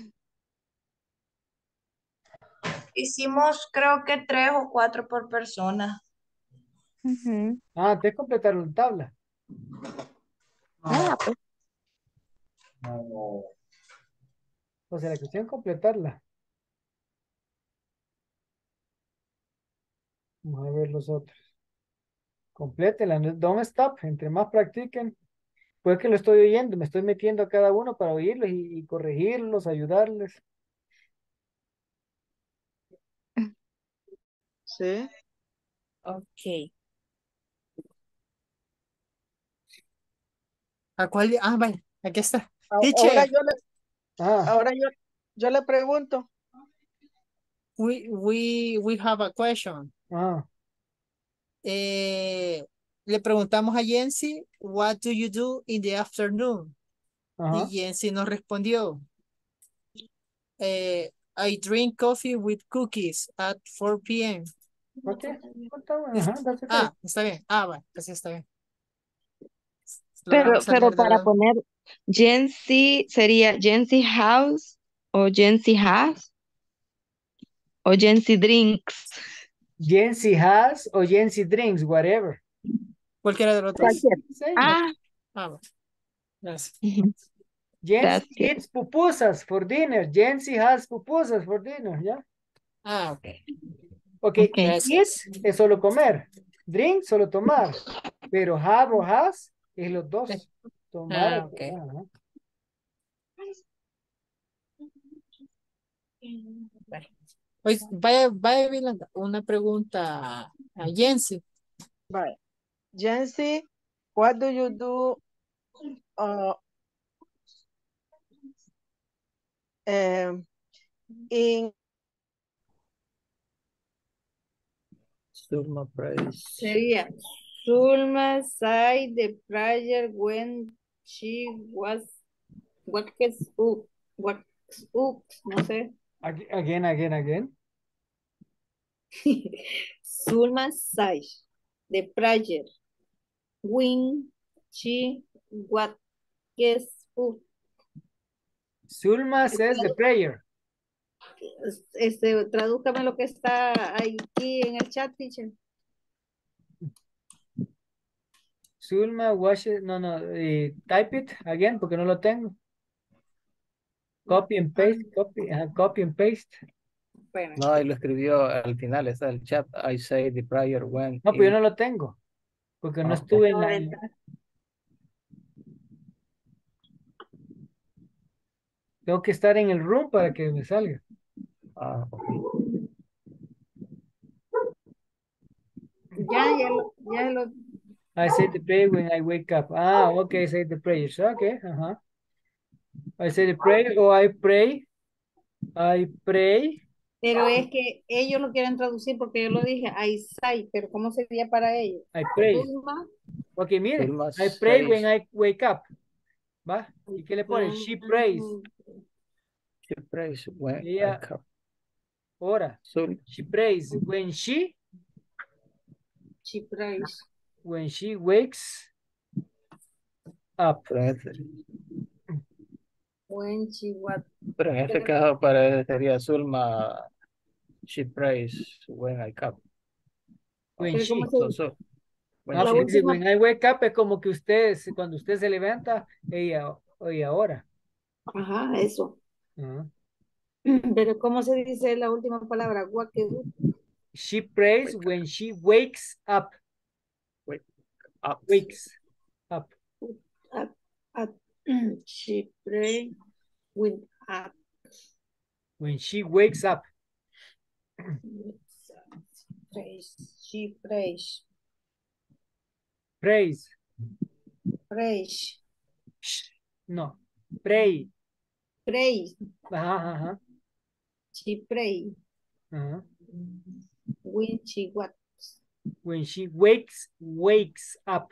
Hicimos creo que tres o cuatro por persona. Ujú. Ah, ustedes completaron la tabla. Ah, pues. O sea, la cuestión es completarla. Vamos a ver los otros. Complétenla, no- don't stop, entre más practiquen. Pues que lo estoy oyendo, me estoy metiendo a cada uno para oírlos y, y corregirlos, ayudarles. Sí. Ok. ¿A cuál? Ah, vaya, aquí está. A- Ahora Teacher, yo le, Ah, ahora yo, yo le pregunto. we, we, we have a question. ah, Eh, le preguntamos a Jensi, what do you do in the afternoon? Y ajá. Jensi nos respondió, eh, I drink coffee with cookies at four p m Okay. Está bueno, ajá, that's okay. Ah, está bien. Ah, va, pues sí está bien. Pero, Logramos pero salir de para la... poner Jency sería Jency House o Jency Has o Jency Drinks. Jency has o Jency drinks, whatever. Cualquiera de los dos. Cualquier. Same. Ah, Ah, va. Gracias. ujú, Jency gracias. eats pupusas for dinner. Jency has pupusas for dinner, ¿ya? Ah, ok. Ok, Ok. eat es solo comer. Drink, solo tomar. Pero have o has es los dos. Tomar o Ah, ok. tomar, ¿no? Vale. Pues vaya, vaya, Vilanda, una pregunta a Jensi. Vale. Jency, what do you do uh, um, in Zulma Price. Sería Zulma sighed the prayer when she was what gets up, what up, no sé. Ag- Again, again, again. Zulma sighed the prayer when she what gets up. Zulma says the prayer. Este, tradúcame lo que está aquí en el chat, teacher. Zulma washes, no, no, eh, type it again porque no lo tengo. Copy and paste, copy, ajá, copy and paste. Bueno, No, y lo escribió al final, está el chat. I say the prayer when No, pero yo in... no lo tengo porque no Ah, estuve en acabo la... de en- entrar. Tengo que estar en el room para que me salga. ah, ok. Ya, ya lo, ya lo, I say the prayer when I wake up. Ah, okay, I say the prayers. Okay, ajá. I say the prayer or I pray. I pray. pero es que ellos lo quieren traducir porque yo lo dije, Aisai, pero ¿cómo sería para ellos? I pray. Zulma, Ok, mire. Zulma I pray when says I wake up. ¿Va? ¿Y qué le pone? She prays. she prays when Y I ella come. ora. Zul, She prays when she, she prays. when she wakes up. pero en este, When she what? pero en este caso para, sería Zulma, she prays when I come. When Pero ¿cómo she. se So, dice? so, when No, La she, porque dice, última, when I wake up es como que usted, cuando usted se levanta, ella, ella ora. ajá, eso. Ajá. Pero ¿cómo se dice la última palabra? What que do? She prays wake up, when she wakes up. wake up. Wakes up. Up, up. She pray with up. When she wakes up. Praise. She prays. Praise. Praise. Sh- No. Pray. Praise. Ajá, ajá, She pray. ajá. When she what? When she wakes, wakes up.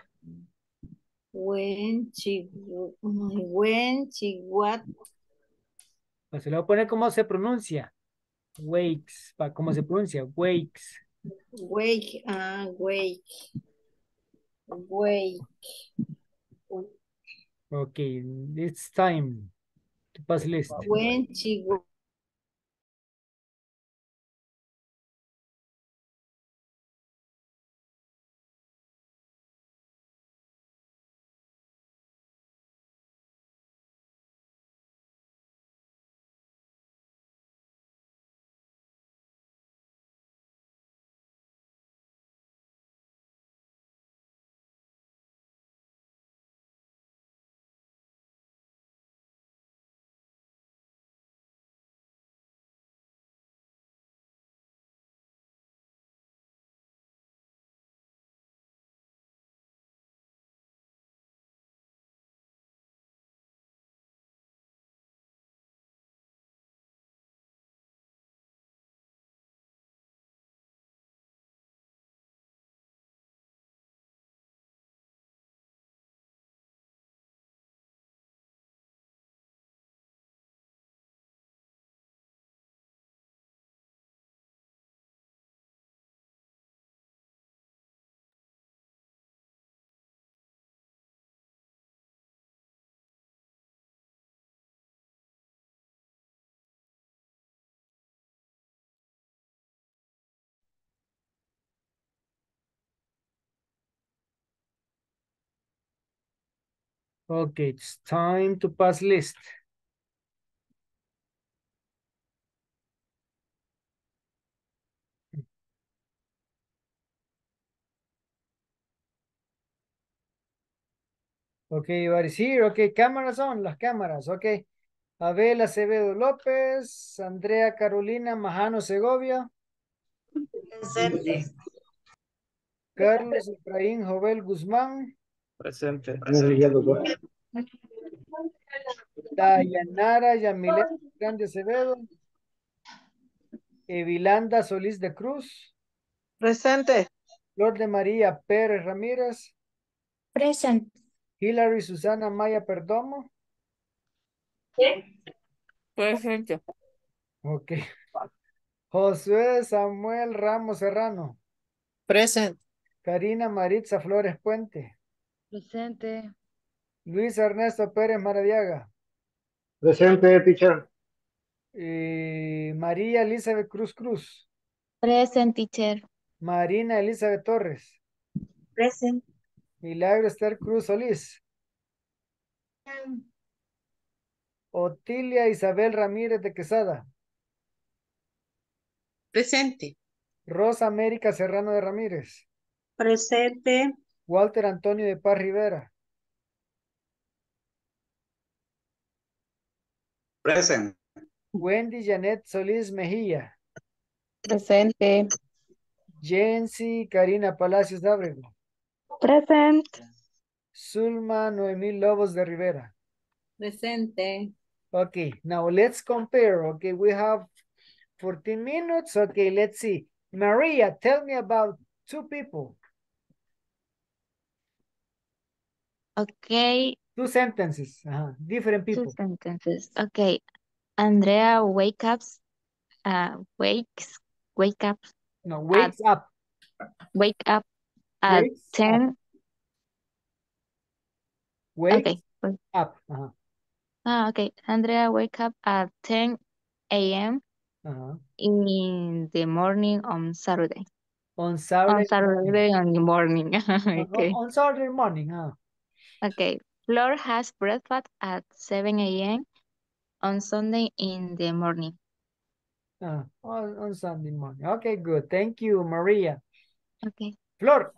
When she when she what? Pues se le voy a poner cómo se pronuncia. Wakes. Pa, ¿Cómo se pronuncia? Wakes. Wake. Ah, wake. Wake. Okay, it's time to pass list. When she Okay, it's time to pass list. Okay, everybody's here. Okay, cameras on, las cámaras. Okay. Abel Acevedo López, Andrea Carolina Majano Segovia, Presente. Carlos Efraín Jovel Guzmán, Presente. Dayanara Yamilet Grande Acevedo, Evilanda Solís de Cruz, Presente. Flor de María Pérez Ramírez, Present. Hilary Susana Maya Perdomo. Presente. Ok. Josué Samuel Ramos Serrano, Present. Karina Maritza Flores Puente, Presente. Luis Ernesto Pérez Maradiaga, Presente, teacher. y María Elizabeth Cruz Cruz, Present, teacher. Marina Elizabeth Torres, Present. Milagro Esther Cruz Solís, Otilia Isabel Ramírez de Quesada, Presente. Rosa América Serrano de Ramírez, Presente. Walter Antonio de Paz Rivera, Present. Wendy Janet Solís Mejía, Presente. Jency Karina Palacios Dábrego, Present. Zulma Noemí Lobos de Rivera. Presente. Okay, now let's compare. Okay, we have fourteen minutes. Okay, let's see. Maria, tell me about two people. Okay, Two sentences. Uh-huh. Different two people. sentences. Okay, Andrea wake ups, uh, wakes, wake up, No, at, wakes up. wake up at Wakes up. ten. Wakes Okay. wait. up. Uh-huh. Ah, okay. Andrea wake up at ten a m Uh-huh. in the morning on Saturday. On On Saturday morning. Saturday on the morning. On, Okay. on Saturday morning, huh? Okay. Flor has breakfast at seven a m on Sunday in the morning. Uh, on, on Sunday morning. Okay, good. Thank you, Maria. Okay. Flor.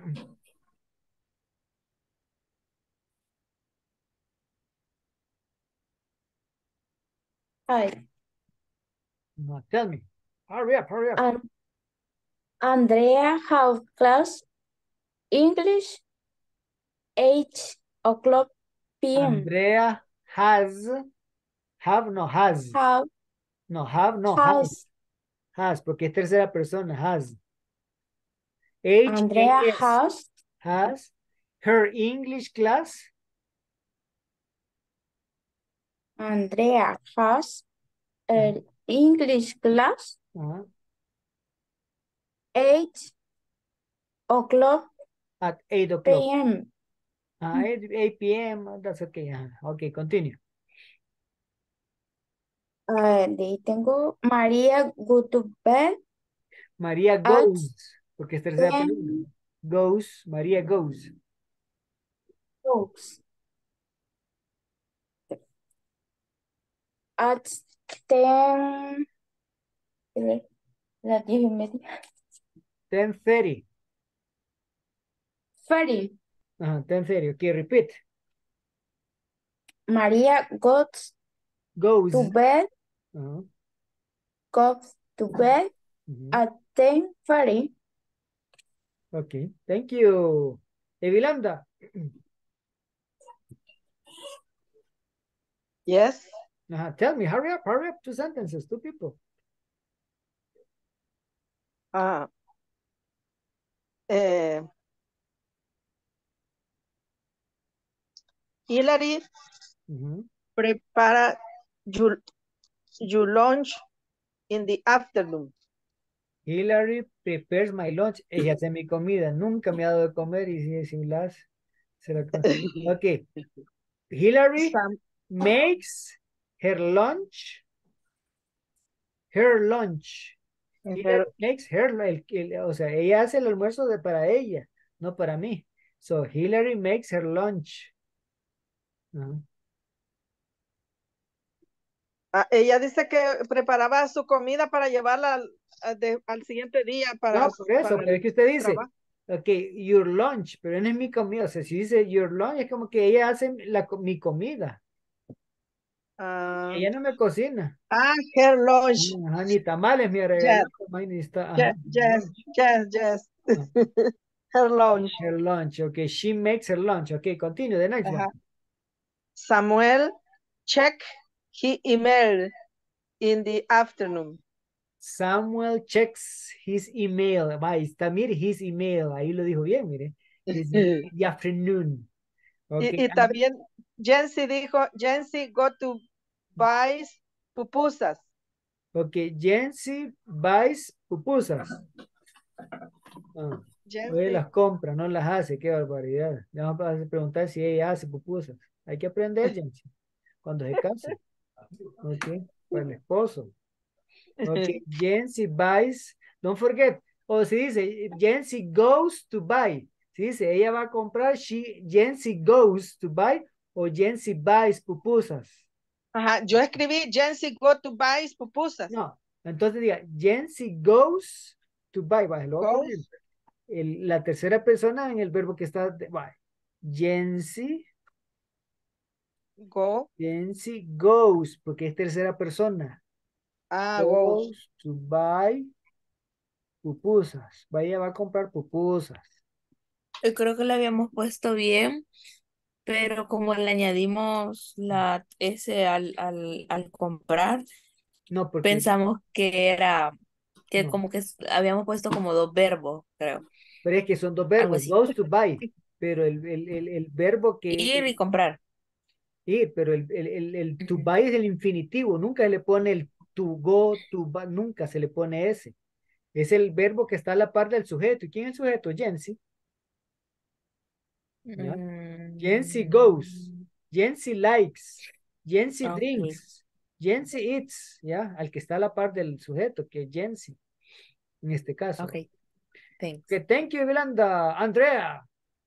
Hi. No, tell me. Hurry up, hurry up. Um, Andrea have class English eight o'clock p m Andrea has, have, no, has. Have No, have, no, has. has Has, porque es tercera persona, has. H Andrea A S. has Has her English class. Andrea has an English class Uh-huh. eight o'clock At eight o'clock. p m Uh, eight, eight p m That's okay. Uh, okay, continue. Uh, de tengo María go to bed María at goes, porque es tercera persona. ten Goes, María goes. books. At ten las diez y media. ten thirty. thirty. Uh, ten thirty. Okay, repeat. María goes Goes. to bed Uh-huh. goes to bed Mhm. at ten thirty. Okay, thank you. Evilanda. Yes. Uh, tell me, hurry up, hurry up. Two sentences, two people. Ah. Eh, Hillary Mhm. prepara your, your lunch in the afternoon. Hillary prepares my lunch. Ella hace mi comida. Nunca me ha dado de comer y si, si las se la come. Okay. Hillary Sam- makes her lunch. Her lunch. Hillary Her- makes her, el- el- o sea, ella hace el almuerzo de para ella, no para mí. So Hillary makes her lunch. Ajá. Ah, ella dice que preparaba su comida para llevarla al, al de- al siguiente día para, No, por eso, para pero es el que usted dice, trabajo. ok, your lunch, pero no es mi comida. O sea, si dice your lunch, es como que ella hace la, co- mi comida. Ah, Ella no me cocina. ah, her lunch. Ajá, ni tamales me Yes, arregló. Ni está, yes, ajá, yes, lunch. yes, yes. Ah, Her lunch. her lunch, okay. She makes her lunch. Okay, continue, the next one. Ajá. Samuel check his email in the afternoon. Samuel checks his email. Va, ahí está, mire, his email. Ahí lo dijo bien, mire. His email in the afternoon. Okay. Y, y también Jency dijo, Jency go to buy pupusas. Ok, Jency buys pupusas. Ah, oye, Jency. las compra, no las hace, qué barbaridad. Le vamos a preguntar si ella hace pupusas. Hay que aprender, Jency, cuando se case. Ok, para el esposo. Ok, Jency buys, don't forget. O si dice, Jency goes to buy. Si dice, ella va a comprar, she, Jency goes to buy o Jency buys pupusas. Ajá, yo escribí Jency go to buy pupusas. No, entonces diga, Jency goes to buy. Va, lo voy a poner. Goes. El- la tercera persona en el verbo que está, de- va. Jency, Go. Jency goes, porque es tercera persona. Ah, goes. Goes to buy pupusas. Vaya, va a comprar pupusas. Yo creo que lo habíamos puesto bien, pero como le añadimos la S al, al, al comprar, No, porque pensamos que era, que no. como que s- habíamos puesto como dos verbos, creo. Pero es que son dos Algo verbos, así. goes to buy, pero el, el, el, el verbo que Ir y comprar. ir, pero el, el, el, el to Ujú. buy es el infinitivo, nunca se le pone el to go, to buy, nunca se le pone ese. Es el verbo que está a la par del sujeto. ¿Y quién es el sujeto? Jency. ¿Ya? Jency goes. Mm, Jency likes. Jency ok, drinks. Jency eats. ¿Ya? Al que está a la par del sujeto, que es Jency, en este caso. ok, thanks. Que thank you, Yolanda. Andrea.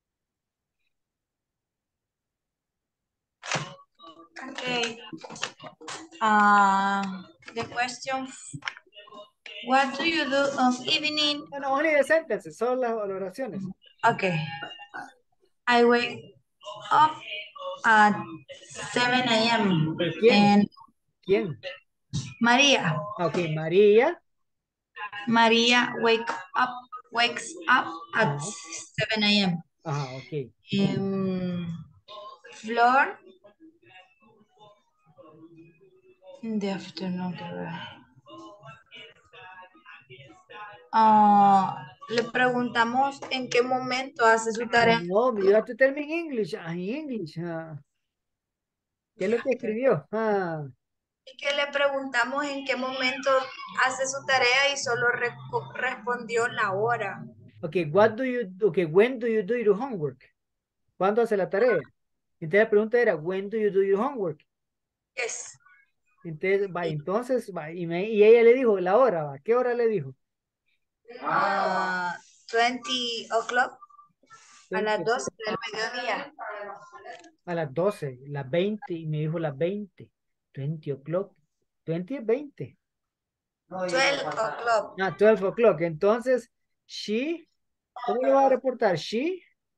Okay. Uh, the question, what do you do of evening? No, no, only the sentences, son las oraciones. Okay. I wake up at seven A M ¿Pero quién? and ¿Quién? Maria. Ok, María. Maria wake up wakes up at Ajá. seven A M Ajá, ok. Um, Flor in the afternoon. Ah, le preguntamos en qué momento hace su tarea. No, you have to tell me in English. Ah, in English. Ah. ¿Qué es lo que escribió? Ah. Y que le preguntamos en qué momento hace su tarea y solo reco- respondió la hora. Ok, what do you, okay, when do you do your homework? ¿Cuándo hace la tarea? Entonces la pregunta era, when do you do your homework? Yes. Entonces, va, entonces, va, y, me- y ella le dijo la hora, va, ¿qué hora le dijo? Ah, veinte o'clock. A las veinte, doce del mediodía. a las doce, las veinte, y me dijo las veinte, veinte o'clock, veinte es veinte. twelve o'clock. Ah, twelve o'clock, entonces, she, ¿cómo le va a reportar? She,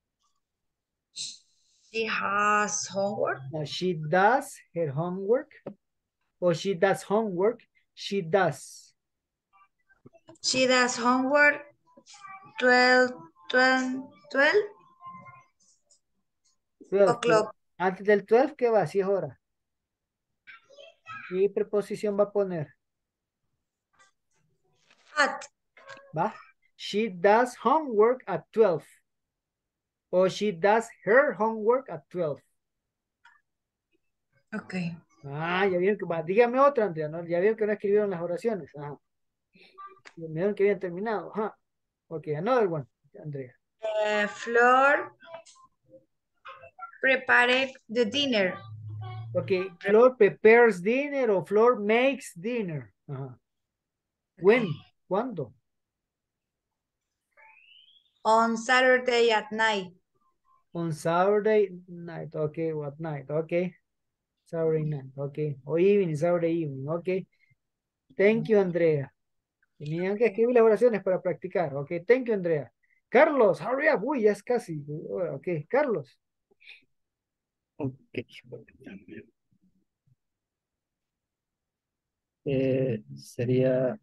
She has homework. no, she does her homework, o she does homework, she does. She does homework twelve, twelve, twelve twelve, pero o'clock. antes del twelve, ¿qué va? Si es hora. ¿Qué preposición va a poner? At. ¿Va? She does homework at twelve. O she does her homework at twelve. Ok. Ah, ya vieron que va. Dígame otra, Andrea, ¿no? Ya vieron que no escribieron las oraciones. Ajá. Ya vieron que habían terminado. Ajá. Ok, another one, Andrea. Eh, Flor prepare the dinner. Ok, Flor prepares dinner o Flor makes dinner. Ajá. When? ¿Cuándo? On Saturday at night. On Saturday night, okay, what night, okay. Saturday night, okay. O evening, Saturday evening, okay. Thank you, Andrea. Tenían que escribir las oraciones para practicar, okay. Thank you, Andrea. Carlos, hurry up, uy, ya es casi. Ok, Carlos. Ok. Eh, sería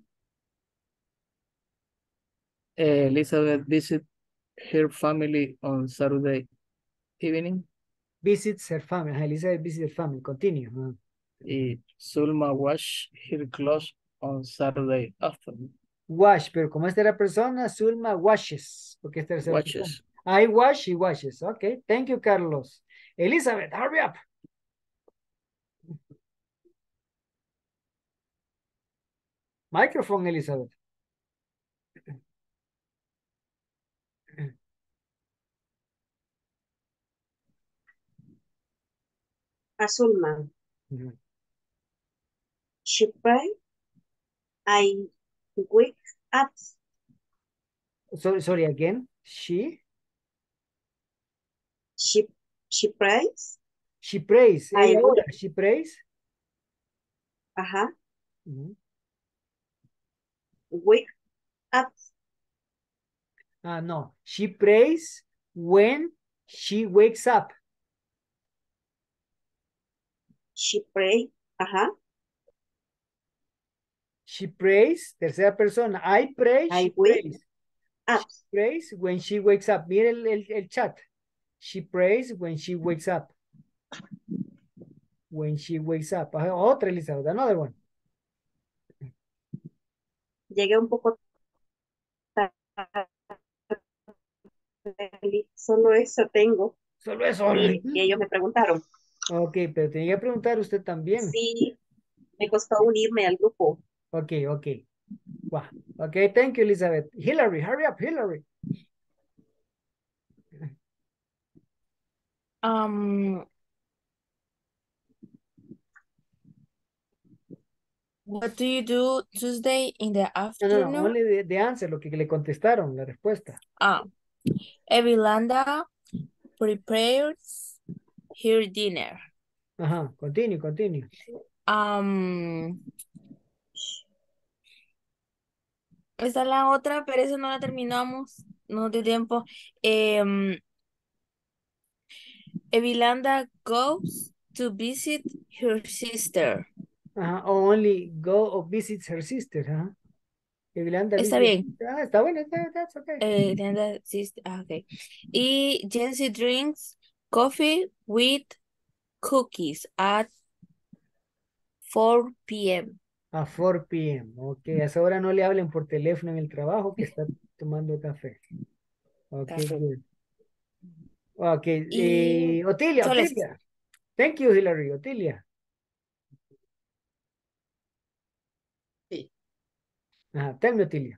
eh, Elizabeth visit her family on Saturday evening. Visits her family. Ajá, Elizabeth visits her family. Continue. Ajá. Y Zulma wash her clothes on Saturday afternoon. Wash, pero como esta era persona, Zulma washes. Porque esta es tercera persona. Watches. I wash, she washes. Ok, thank you, Carlos. Elizabeth, hurry up. Microphone, Elizabeth. Azulma. Ujú. She pray. I wake up. Sorry, sorry, again. She, She she prays. she prays. I Ella ora, wake. she prays. Ajá. Ujú. Wake up. Ah, no. She prays when she wakes up. She pray. Ajá. She prays, tercera persona. I pray, I she wake prays. up. She prays when she wakes up. Mire el, el, el chat. She prays when she wakes up. When she wakes up. Ajá, otra, Elizabeth. Another one. Llegué un poco tarde. Solo eso tengo. Solo eso. Y, y ellos me preguntaron. Ok, pero tenía que preguntar usted también. Sí, me costó unirme al grupo. Ok, ok. Wow. Ok, thank you, Elizabeth. Hillary, hurry up, Hillary. Um, what do you do Tuesday in the No, no, afternoon? no, only the, the answer, lo que le contestaron, la respuesta. Ah, Evilanda prepares her dinner. Ajá, continue, continue. Um, esta es la otra, pero esa no la terminamos. No de tiempo. Em, Evilanda goes to visit her sister. Ajá, only go or visits her sister, ajá. Evilanda Está visits. bien. Ah, está bueno, está, that's okay. Eh, Evilanda sister, ah, ok. Y Jency drinks coffee with cookies at four p m A four p m Ok, a esa hora no le hablen por teléfono en el trabajo que está tomando café. Ok, Café. good. Ok, Y eh, Otilia, Soles. Otilia. Thank you, Hillary, Otilia. Sí. Ajá, tell me, Otilia.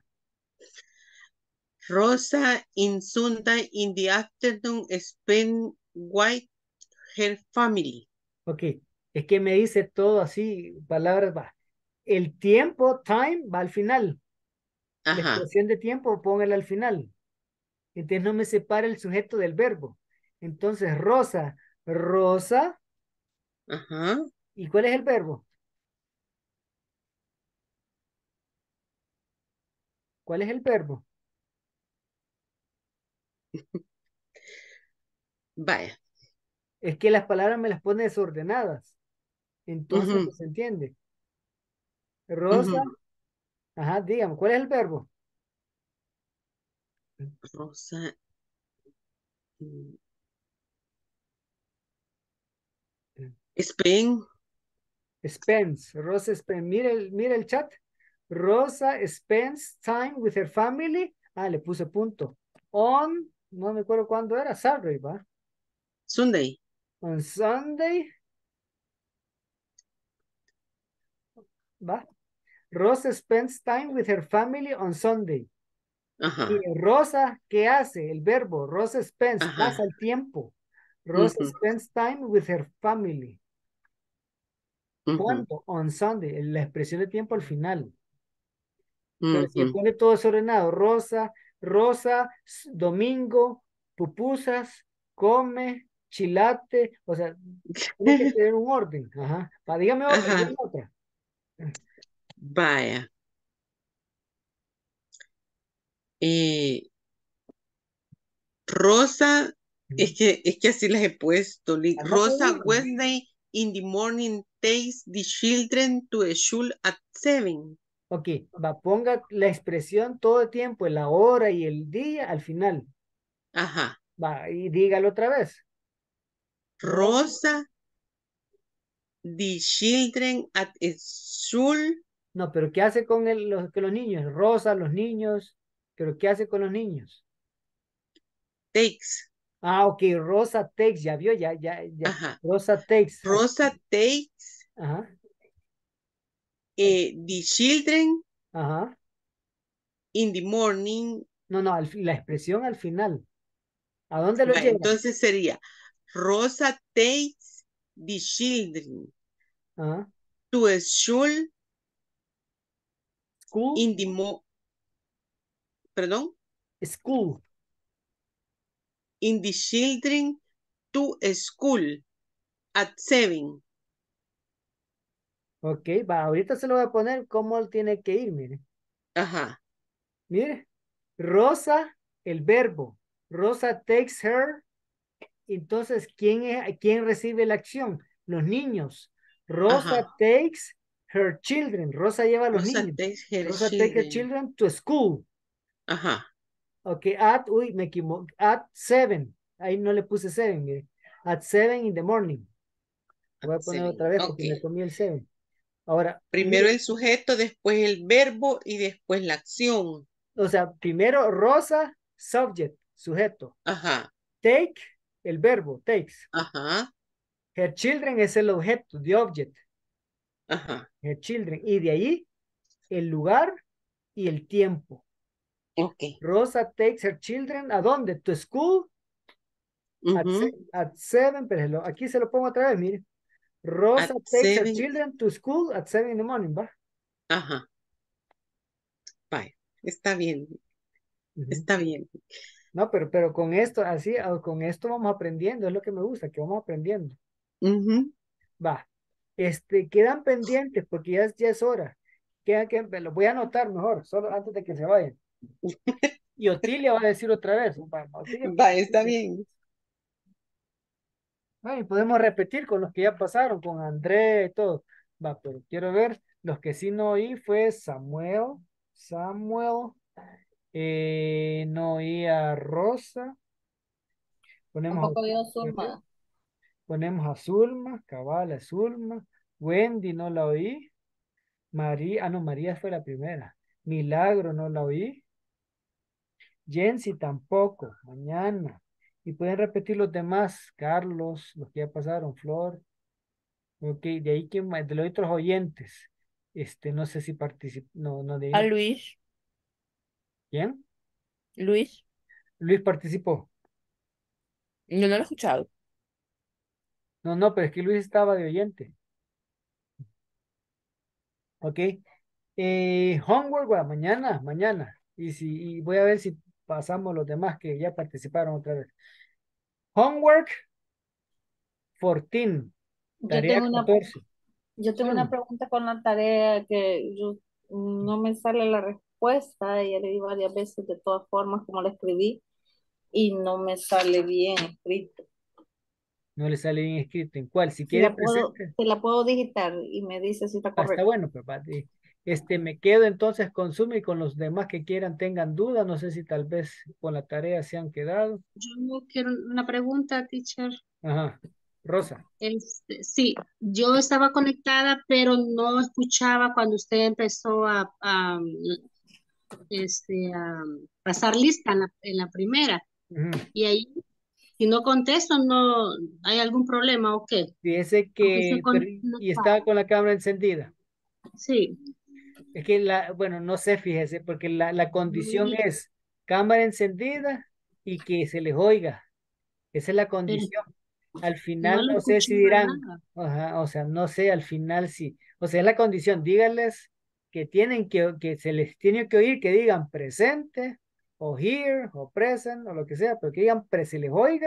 Rosa in Sunday in the afternoon spend with her family. Ok, es que me dice todo así, palabras, va. El tiempo, time, va al final. La Ajá, expresión de tiempo, póngala al final. Entonces no me separa el sujeto del verbo. Entonces, Rosa, Rosa, ajá. ¿y cuál es el verbo? ¿Cuál es el verbo? Vaya. Es que las palabras me las pone desordenadas. Entonces Ujú, no se entiende. Rosa, ujú. ajá, dígame, ¿cuál es el verbo? Rosa. mm, Spend. Spends, Rosa spends, mira el, mira el chat. Rosa spends time with her family. Ah, le puse punto. On, no me acuerdo cuándo era, Saturday, ¿va? Sunday. On Sunday, ¿va? Rosa spends time with her family on Sunday. Ajá, Y Rosa, ¿qué hace? El verbo, Rosa spends, ajá. pasa el tiempo. Rosa ujú, spends time with her family. ujú, ¿Cuándo? On Sunday, la expresión de tiempo al final. Pero si ujú. pone todo desordenado, Rosa, Rosa, s- domingo, pupusas, come, chilate, o sea, tiene que tener un orden. Ajá. Va, dígame otra, Ajá, dígame otra. vaya. Eh, Rosa, es que, es que así las he puesto. li- Anda pues, Rosa dígame. Wednesday in the morning takes the children to the school at seven. Ok, va, ponga la expresión todo el tiempo, la hora y el día al final. Ajá. Va, y dígalo otra vez. Rosa, Rosa, the children at school no, pero ¿qué hace con el- los, con los niños? Rosa, los niños, pero ¿qué hace con los niños? takes. Ah, ok, Rosa takes, ya vio, ya, ya, ya. Ajá. Rosa takes. Rosa takes Ajá, eh, the children ajá. in the morning. No, no, al fi- la expresión al final. ¿A dónde lo Va, lleva? entonces sería Rosa takes the children Ajá. to a school School, in the mo perdón, school. in the children to a school at seven. Ok, va, ahorita se lo voy a poner cómo él tiene que ir, mire. Ajá, Mire, Rosa, el verbo. Rosa takes her. Entonces, ¿quién, es, quién recibe la acción? Los niños. Rosa ajá. takes her children. Rosa lleva a los Rosa niños. takes her Rosa takes her children. children to school. Ajá. Ok, at, uy, me equivoqué. At seven. Ahí no le puse seven, mire. At seven in the morning. Voy a poner Seven. otra vez Ok. porque me comí el seven. Ahora, Primero mire, el sujeto, después el verbo y después la acción. o sea, primero Rosa, subject, sujeto. Ajá, Take, el verbo, takes. ajá, Her children es el objeto, the object. ajá. Her children. Y de ahí, el lugar y el tiempo. Ok. Rosa takes her children, ¿a dónde? To school. At, Ujú. se- at seven, pero lo- aquí se lo pongo otra vez, mire. Rosa At takes her seven. children to school at seven in the morning, ¿va? Ajá. Vaya. Está bien, Ujú. está bien. No, pero, pero con esto, así, ah, con esto vamos aprendiendo, es lo que me gusta, que vamos aprendiendo. Ujú. Va. Este, quedan pendientes porque ya, es- ya es hora. Quedan que, lo voy a anotar mejor, solo antes de que se vayan. Y Otilia va a decir otra vez. Va, Otilia, Va, está bien. ah, y podemos repetir con los que ya pasaron, con André y todo. Va, pero quiero ver, los que sí no oí fue Samuel, Samuel, eh, no oí a Rosa, ponemos Tampoco dio a, Zulma. ponemos a Zulma, cabal, a Zulma, Wendy no la oí, María, ah no, María fue la primera, Milagro no la oí, Jensi tampoco, mañana, y pueden repetir los demás, Carlos, los que ya pasaron, Flor. Ok, de ahí que de los otros oyentes, este, no sé si participó, no, no, de ahí A no. Luis, ¿Quién? Luis, Luis participó. yo no lo he escuchado. No, no, pero es que Luis estaba de oyente. Ok. Eh, homework, bueno, mañana, mañana. Y si, y voy a ver si pasamos los demás que ya participaron otra vez. Homework catorce, Yo tarea tengo una, catorce. yo tengo una Mm, pregunta con la tarea que yo no me sale la respuesta. Ya le di varias veces de todas formas como la escribí y no me sale bien escrito. no le sale bien escrito. ¿En cuál? Si Si quiere la puedo, presente. si la puedo digitar y me dice si está Ah, está correcto. bueno, pues va, de- este, me quedo entonces con Zoom y con los demás que quieran tengan dudas. No sé si tal vez con la tarea se han quedado. Yo quiero una pregunta, teacher. Ajá. Rosa. Este, sí, yo estaba conectada, pero no escuchaba cuando usted empezó a, a, este, a pasar lista en la, en la primera. Ujú. Y ahí, si no contesto, no hay algún problema o qué. Fíjese Aunque esté que, pero- y estaba conectada. con la cámara encendida. Sí. Es que la, bueno, no sé, fíjese, porque la, la No condición oí, es cámara encendida y que se les oiga. Esa es la pero condición. Al no final le no sé si escuchaba dirán, nada. ajá, o sea, no sé, al final sí. O sea, es la condición. Díganles que tienen que, que se les tiene que oír, que digan presente, o here, o present, o lo que sea, pero que digan pre, se les oiga,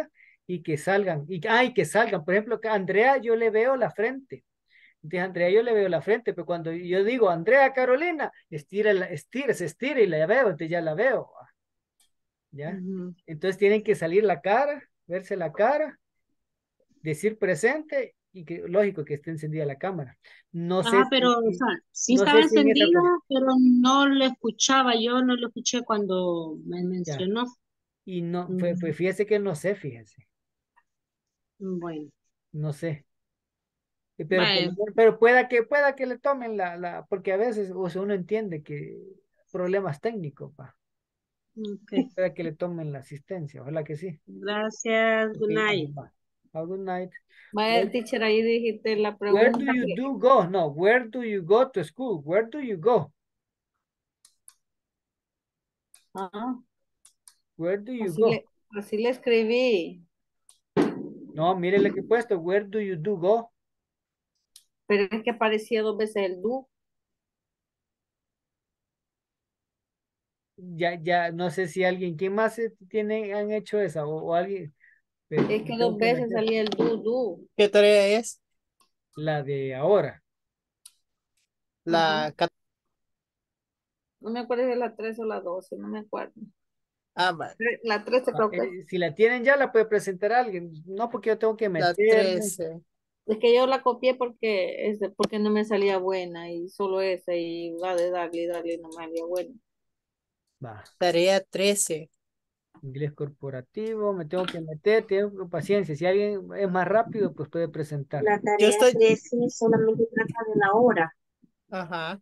y que salgan, y, ah, y que salgan. Por ejemplo, que a Andrea yo le veo la frente. Entonces, Andrea yo le veo la frente, pero cuando yo digo Andrea Carolina, estira, la- estira, se estira y la veo, entonces ya la veo. ¿Ya? Ujú. Entonces tienen que salir la cara, verse la cara, decir presente y que lógico que esté encendida la cámara. No sé Ajá, pero, si, o sea, sí no estaba sé si en esa encendida, ocasión, pero no lo escuchaba. Yo no lo escuché cuando me ya. mencionó. Y no, fue, fue, Mm, fíjese que no sé, fíjese, Bueno, no sé. Eh, Pero, por lo vaya, menos- pero pueda que, pueda que le tomen la, la, porque a veces, o sea, uno entiende que problemas técnicos, pa. ok. Pueda que le tomen la asistencia, ojalá que sí. Gracias, Ok, good night. va. Have a good night. Vaya, teacher, ahí dijiste la Where do pregunta you que, do go? No, where do you go to school? Where do you go? ah, Where do you así go? le, así le escribí, No, mire lo que he puesto. Where do you do go? pero es que aparecía dos veces el do. Ya, ya, no sé si alguien, ¿quién más eh, tiene, han hecho esa? O, o alguien, pero Es que tengo dos que veces meter salía el do, do. ¿Qué tarea es? la de ahora. Ajá. La... cat- No me acuerdo si es la tres o la doce, no me acuerdo. Ah, vale. Tre- La trece Ah, creo que es. eh, si la tienen ya, la puede presentar alguien. No, porque yo tengo que La meterme. trece. Es que yo la copié porque, este, porque no me salía buena y solo esa y va de darle y darle y no me salía buena. Va. Tarea trece. Inglés corporativo, me tengo que meter, tengo paciencia. Si alguien es más rápido, pues puede presentar. La Yo tarea estoy... trece solamente trata de la hora. Ajá.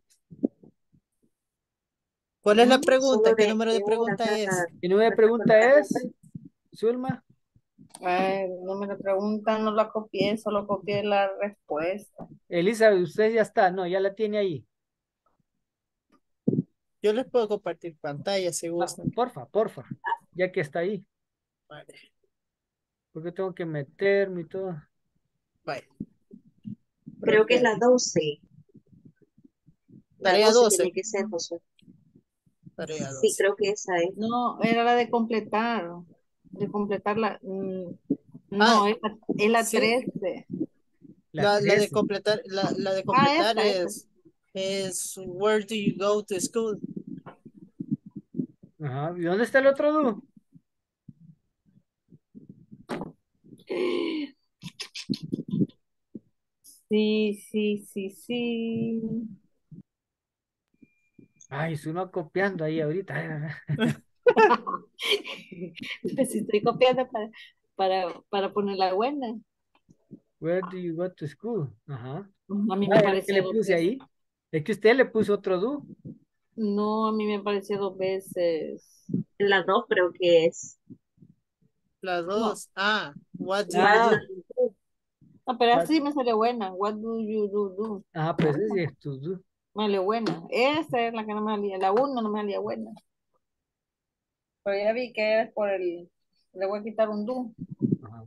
¿Cuál es la Ujú, pregunta? solo ¿Qué de, número de de hora pregunta trata, es? Mi nueva trata pregunta contar. es, Zulma, Ay, no me lo preguntan, no la copié, solo copié la respuesta. Elizabeth, usted ya está, no, ya la tiene ahí. Yo les puedo compartir pantalla si Ah, gustan. porfa, porfa, ya que está ahí, Vale. porque tengo que meterme y todo. Vale. Creo que es Ok. la doce. La Tarea doce doce. tiene que ser, Josué. Tarea Sí, doce. creo que esa es. No, era la de completar, de completar la, mm, Ah, no, es la, es la sí. trece. La La, la de trece. completar, la, la de Ah, completar esta, esta. es, es where do you go to school? Ajá, ¿y dónde está el otro do? Sí, sí, sí, sí. Ay, estoy uno copiando ahí ahorita. Pues sí, estoy copiando para, para, para ponerla buena. Where do you go to school? Ajá. A mí Ah, me es lo que pareció le dos puse veces. ahí. Es que usted le puso otro do. No, a mí me pareció dos veces. La dos creo que es. Las No. dos. Ah, what do you What do Ah, do? you do? No, pero what- así me salió buena. What do you do? do? ah, pues ese sí es tu do. Me salió buena. Esa es la que no me salía. La uno no me salía buena. Pero ya vi que es por el. Le voy a quitar un do. Ajá.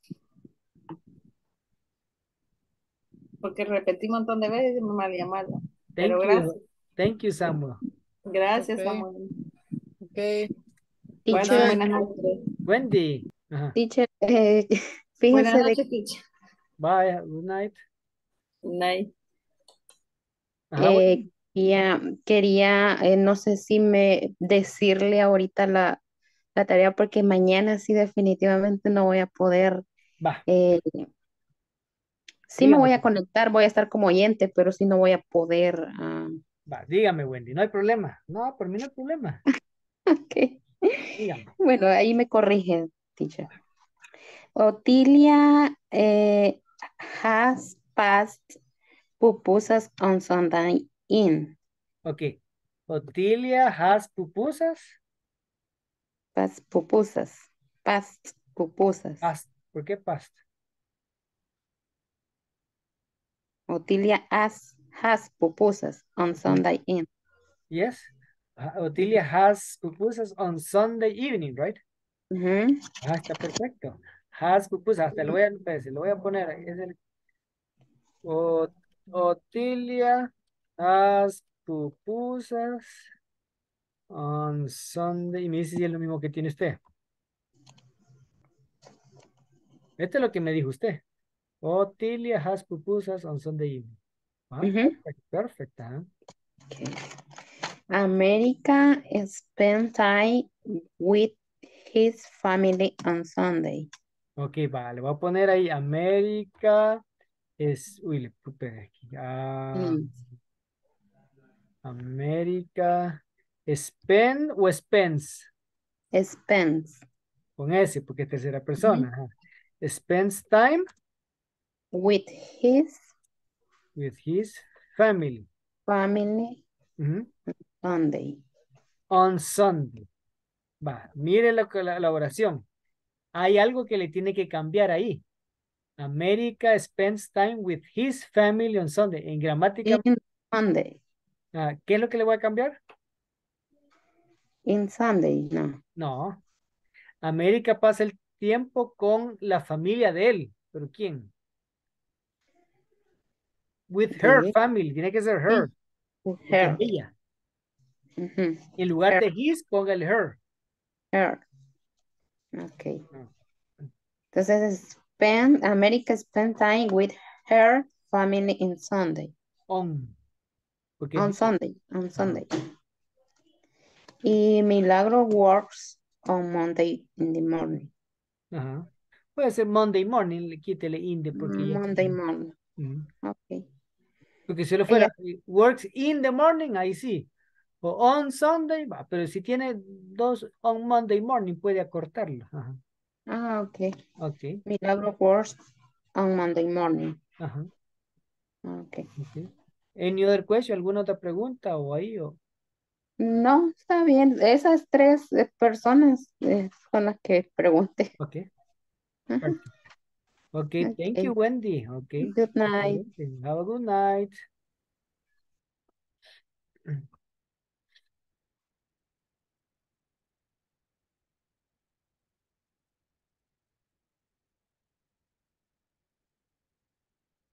Porque repetí un montón de veces y me salía mal. Pero Thank gracias. you. Thank you, Samuel. Gracias, Okay, Samuel. okay. Good Bueno, Teacher, night. buenas noches. Wendy. Ajá. teacher, eh, Buenas fíjese de noches, teacher. Bye. Good night. Night. Ajá, eh, Wendy. quería, quería eh, no sé si me decirle ahorita la, la tarea porque mañana sí definitivamente no voy a poder, Va. eh, sí me Dígame, voy a pues. conectar, voy a estar como oyente, pero sí no voy a poder. ah, Va, dígame, Wendy. No hay problema. No, por mí no hay problema. ok. Dígame. Bueno, ahí me corrige, teacher. Otilia eh, has passed pupusas on Sunday in. Ok. Otilia has pupusas. Past pupusas. Past pupusas. Past. ¿Por qué past? Otilia has, has pupusas on Sunday in. Yes. Ah, Otilia has pupusas on Sunday evening, right? Ujú. Ah, está perfecto. Has pupusas. Hasta lo voy a, espérese, lo voy a poner. Ahí. Es el, Ot- Otilia has pupusas on Sunday. Y me dice si es lo mismo que tiene usted. Este es lo que me dijo usted. Otilia has pupusas on Sunday evening. Ah, Ujú. perfect, perfect. ah. Okay. America spent time with his family on Sunday. Ok, vale, voy a poner ahí América es, uy, le puse aquí. Ah, Mm. América, Spend o Spends, Spends con S, porque es tercera Ujú. persona. ajá. Spends time with his with his family. family Ujú. Sunday. On Sunday. Va, mire la, la, la oración. Hay algo que le tiene que cambiar ahí. America spends time with his family on Sunday. En gramática, In Sunday. ah, ¿qué es lo que le voy a cambiar? In Sunday, no. No. América pasa el tiempo con la familia de él. ¿Pero quién? With her De family. Tiene que ser her. with Porque es her. ella. Ujú. En lugar Her. de his, póngale her. Her. Okay. Ah, Entonces, spend, America spend time with her family in Sunday. On. Porque es On ella. Sunday. On Ajá. Sunday. Y Milagro works on Monday in the morning. Ajá. Puede ser Monday morning. le- Quítele in de porque ya. Monday morning. Ujú. Okay. Porque si lo Ella, fuera eh, works in the morning, ahí sí. O on Sunday, va. Pero si tiene dos on Monday morning, puede acortarlo. Ajá. ah, okay. Ok. Milagro works on Monday morning. Ajá. Okay. Ok. Any other question? ¿Alguna otra pregunta o ahí? O... No, está bien. Esas tres eh, personas eh, son las que pregunté. Ok. Ajá. Perfect. Okay, thank you, Okay. Wendy. Okay. Good night. Have a good night.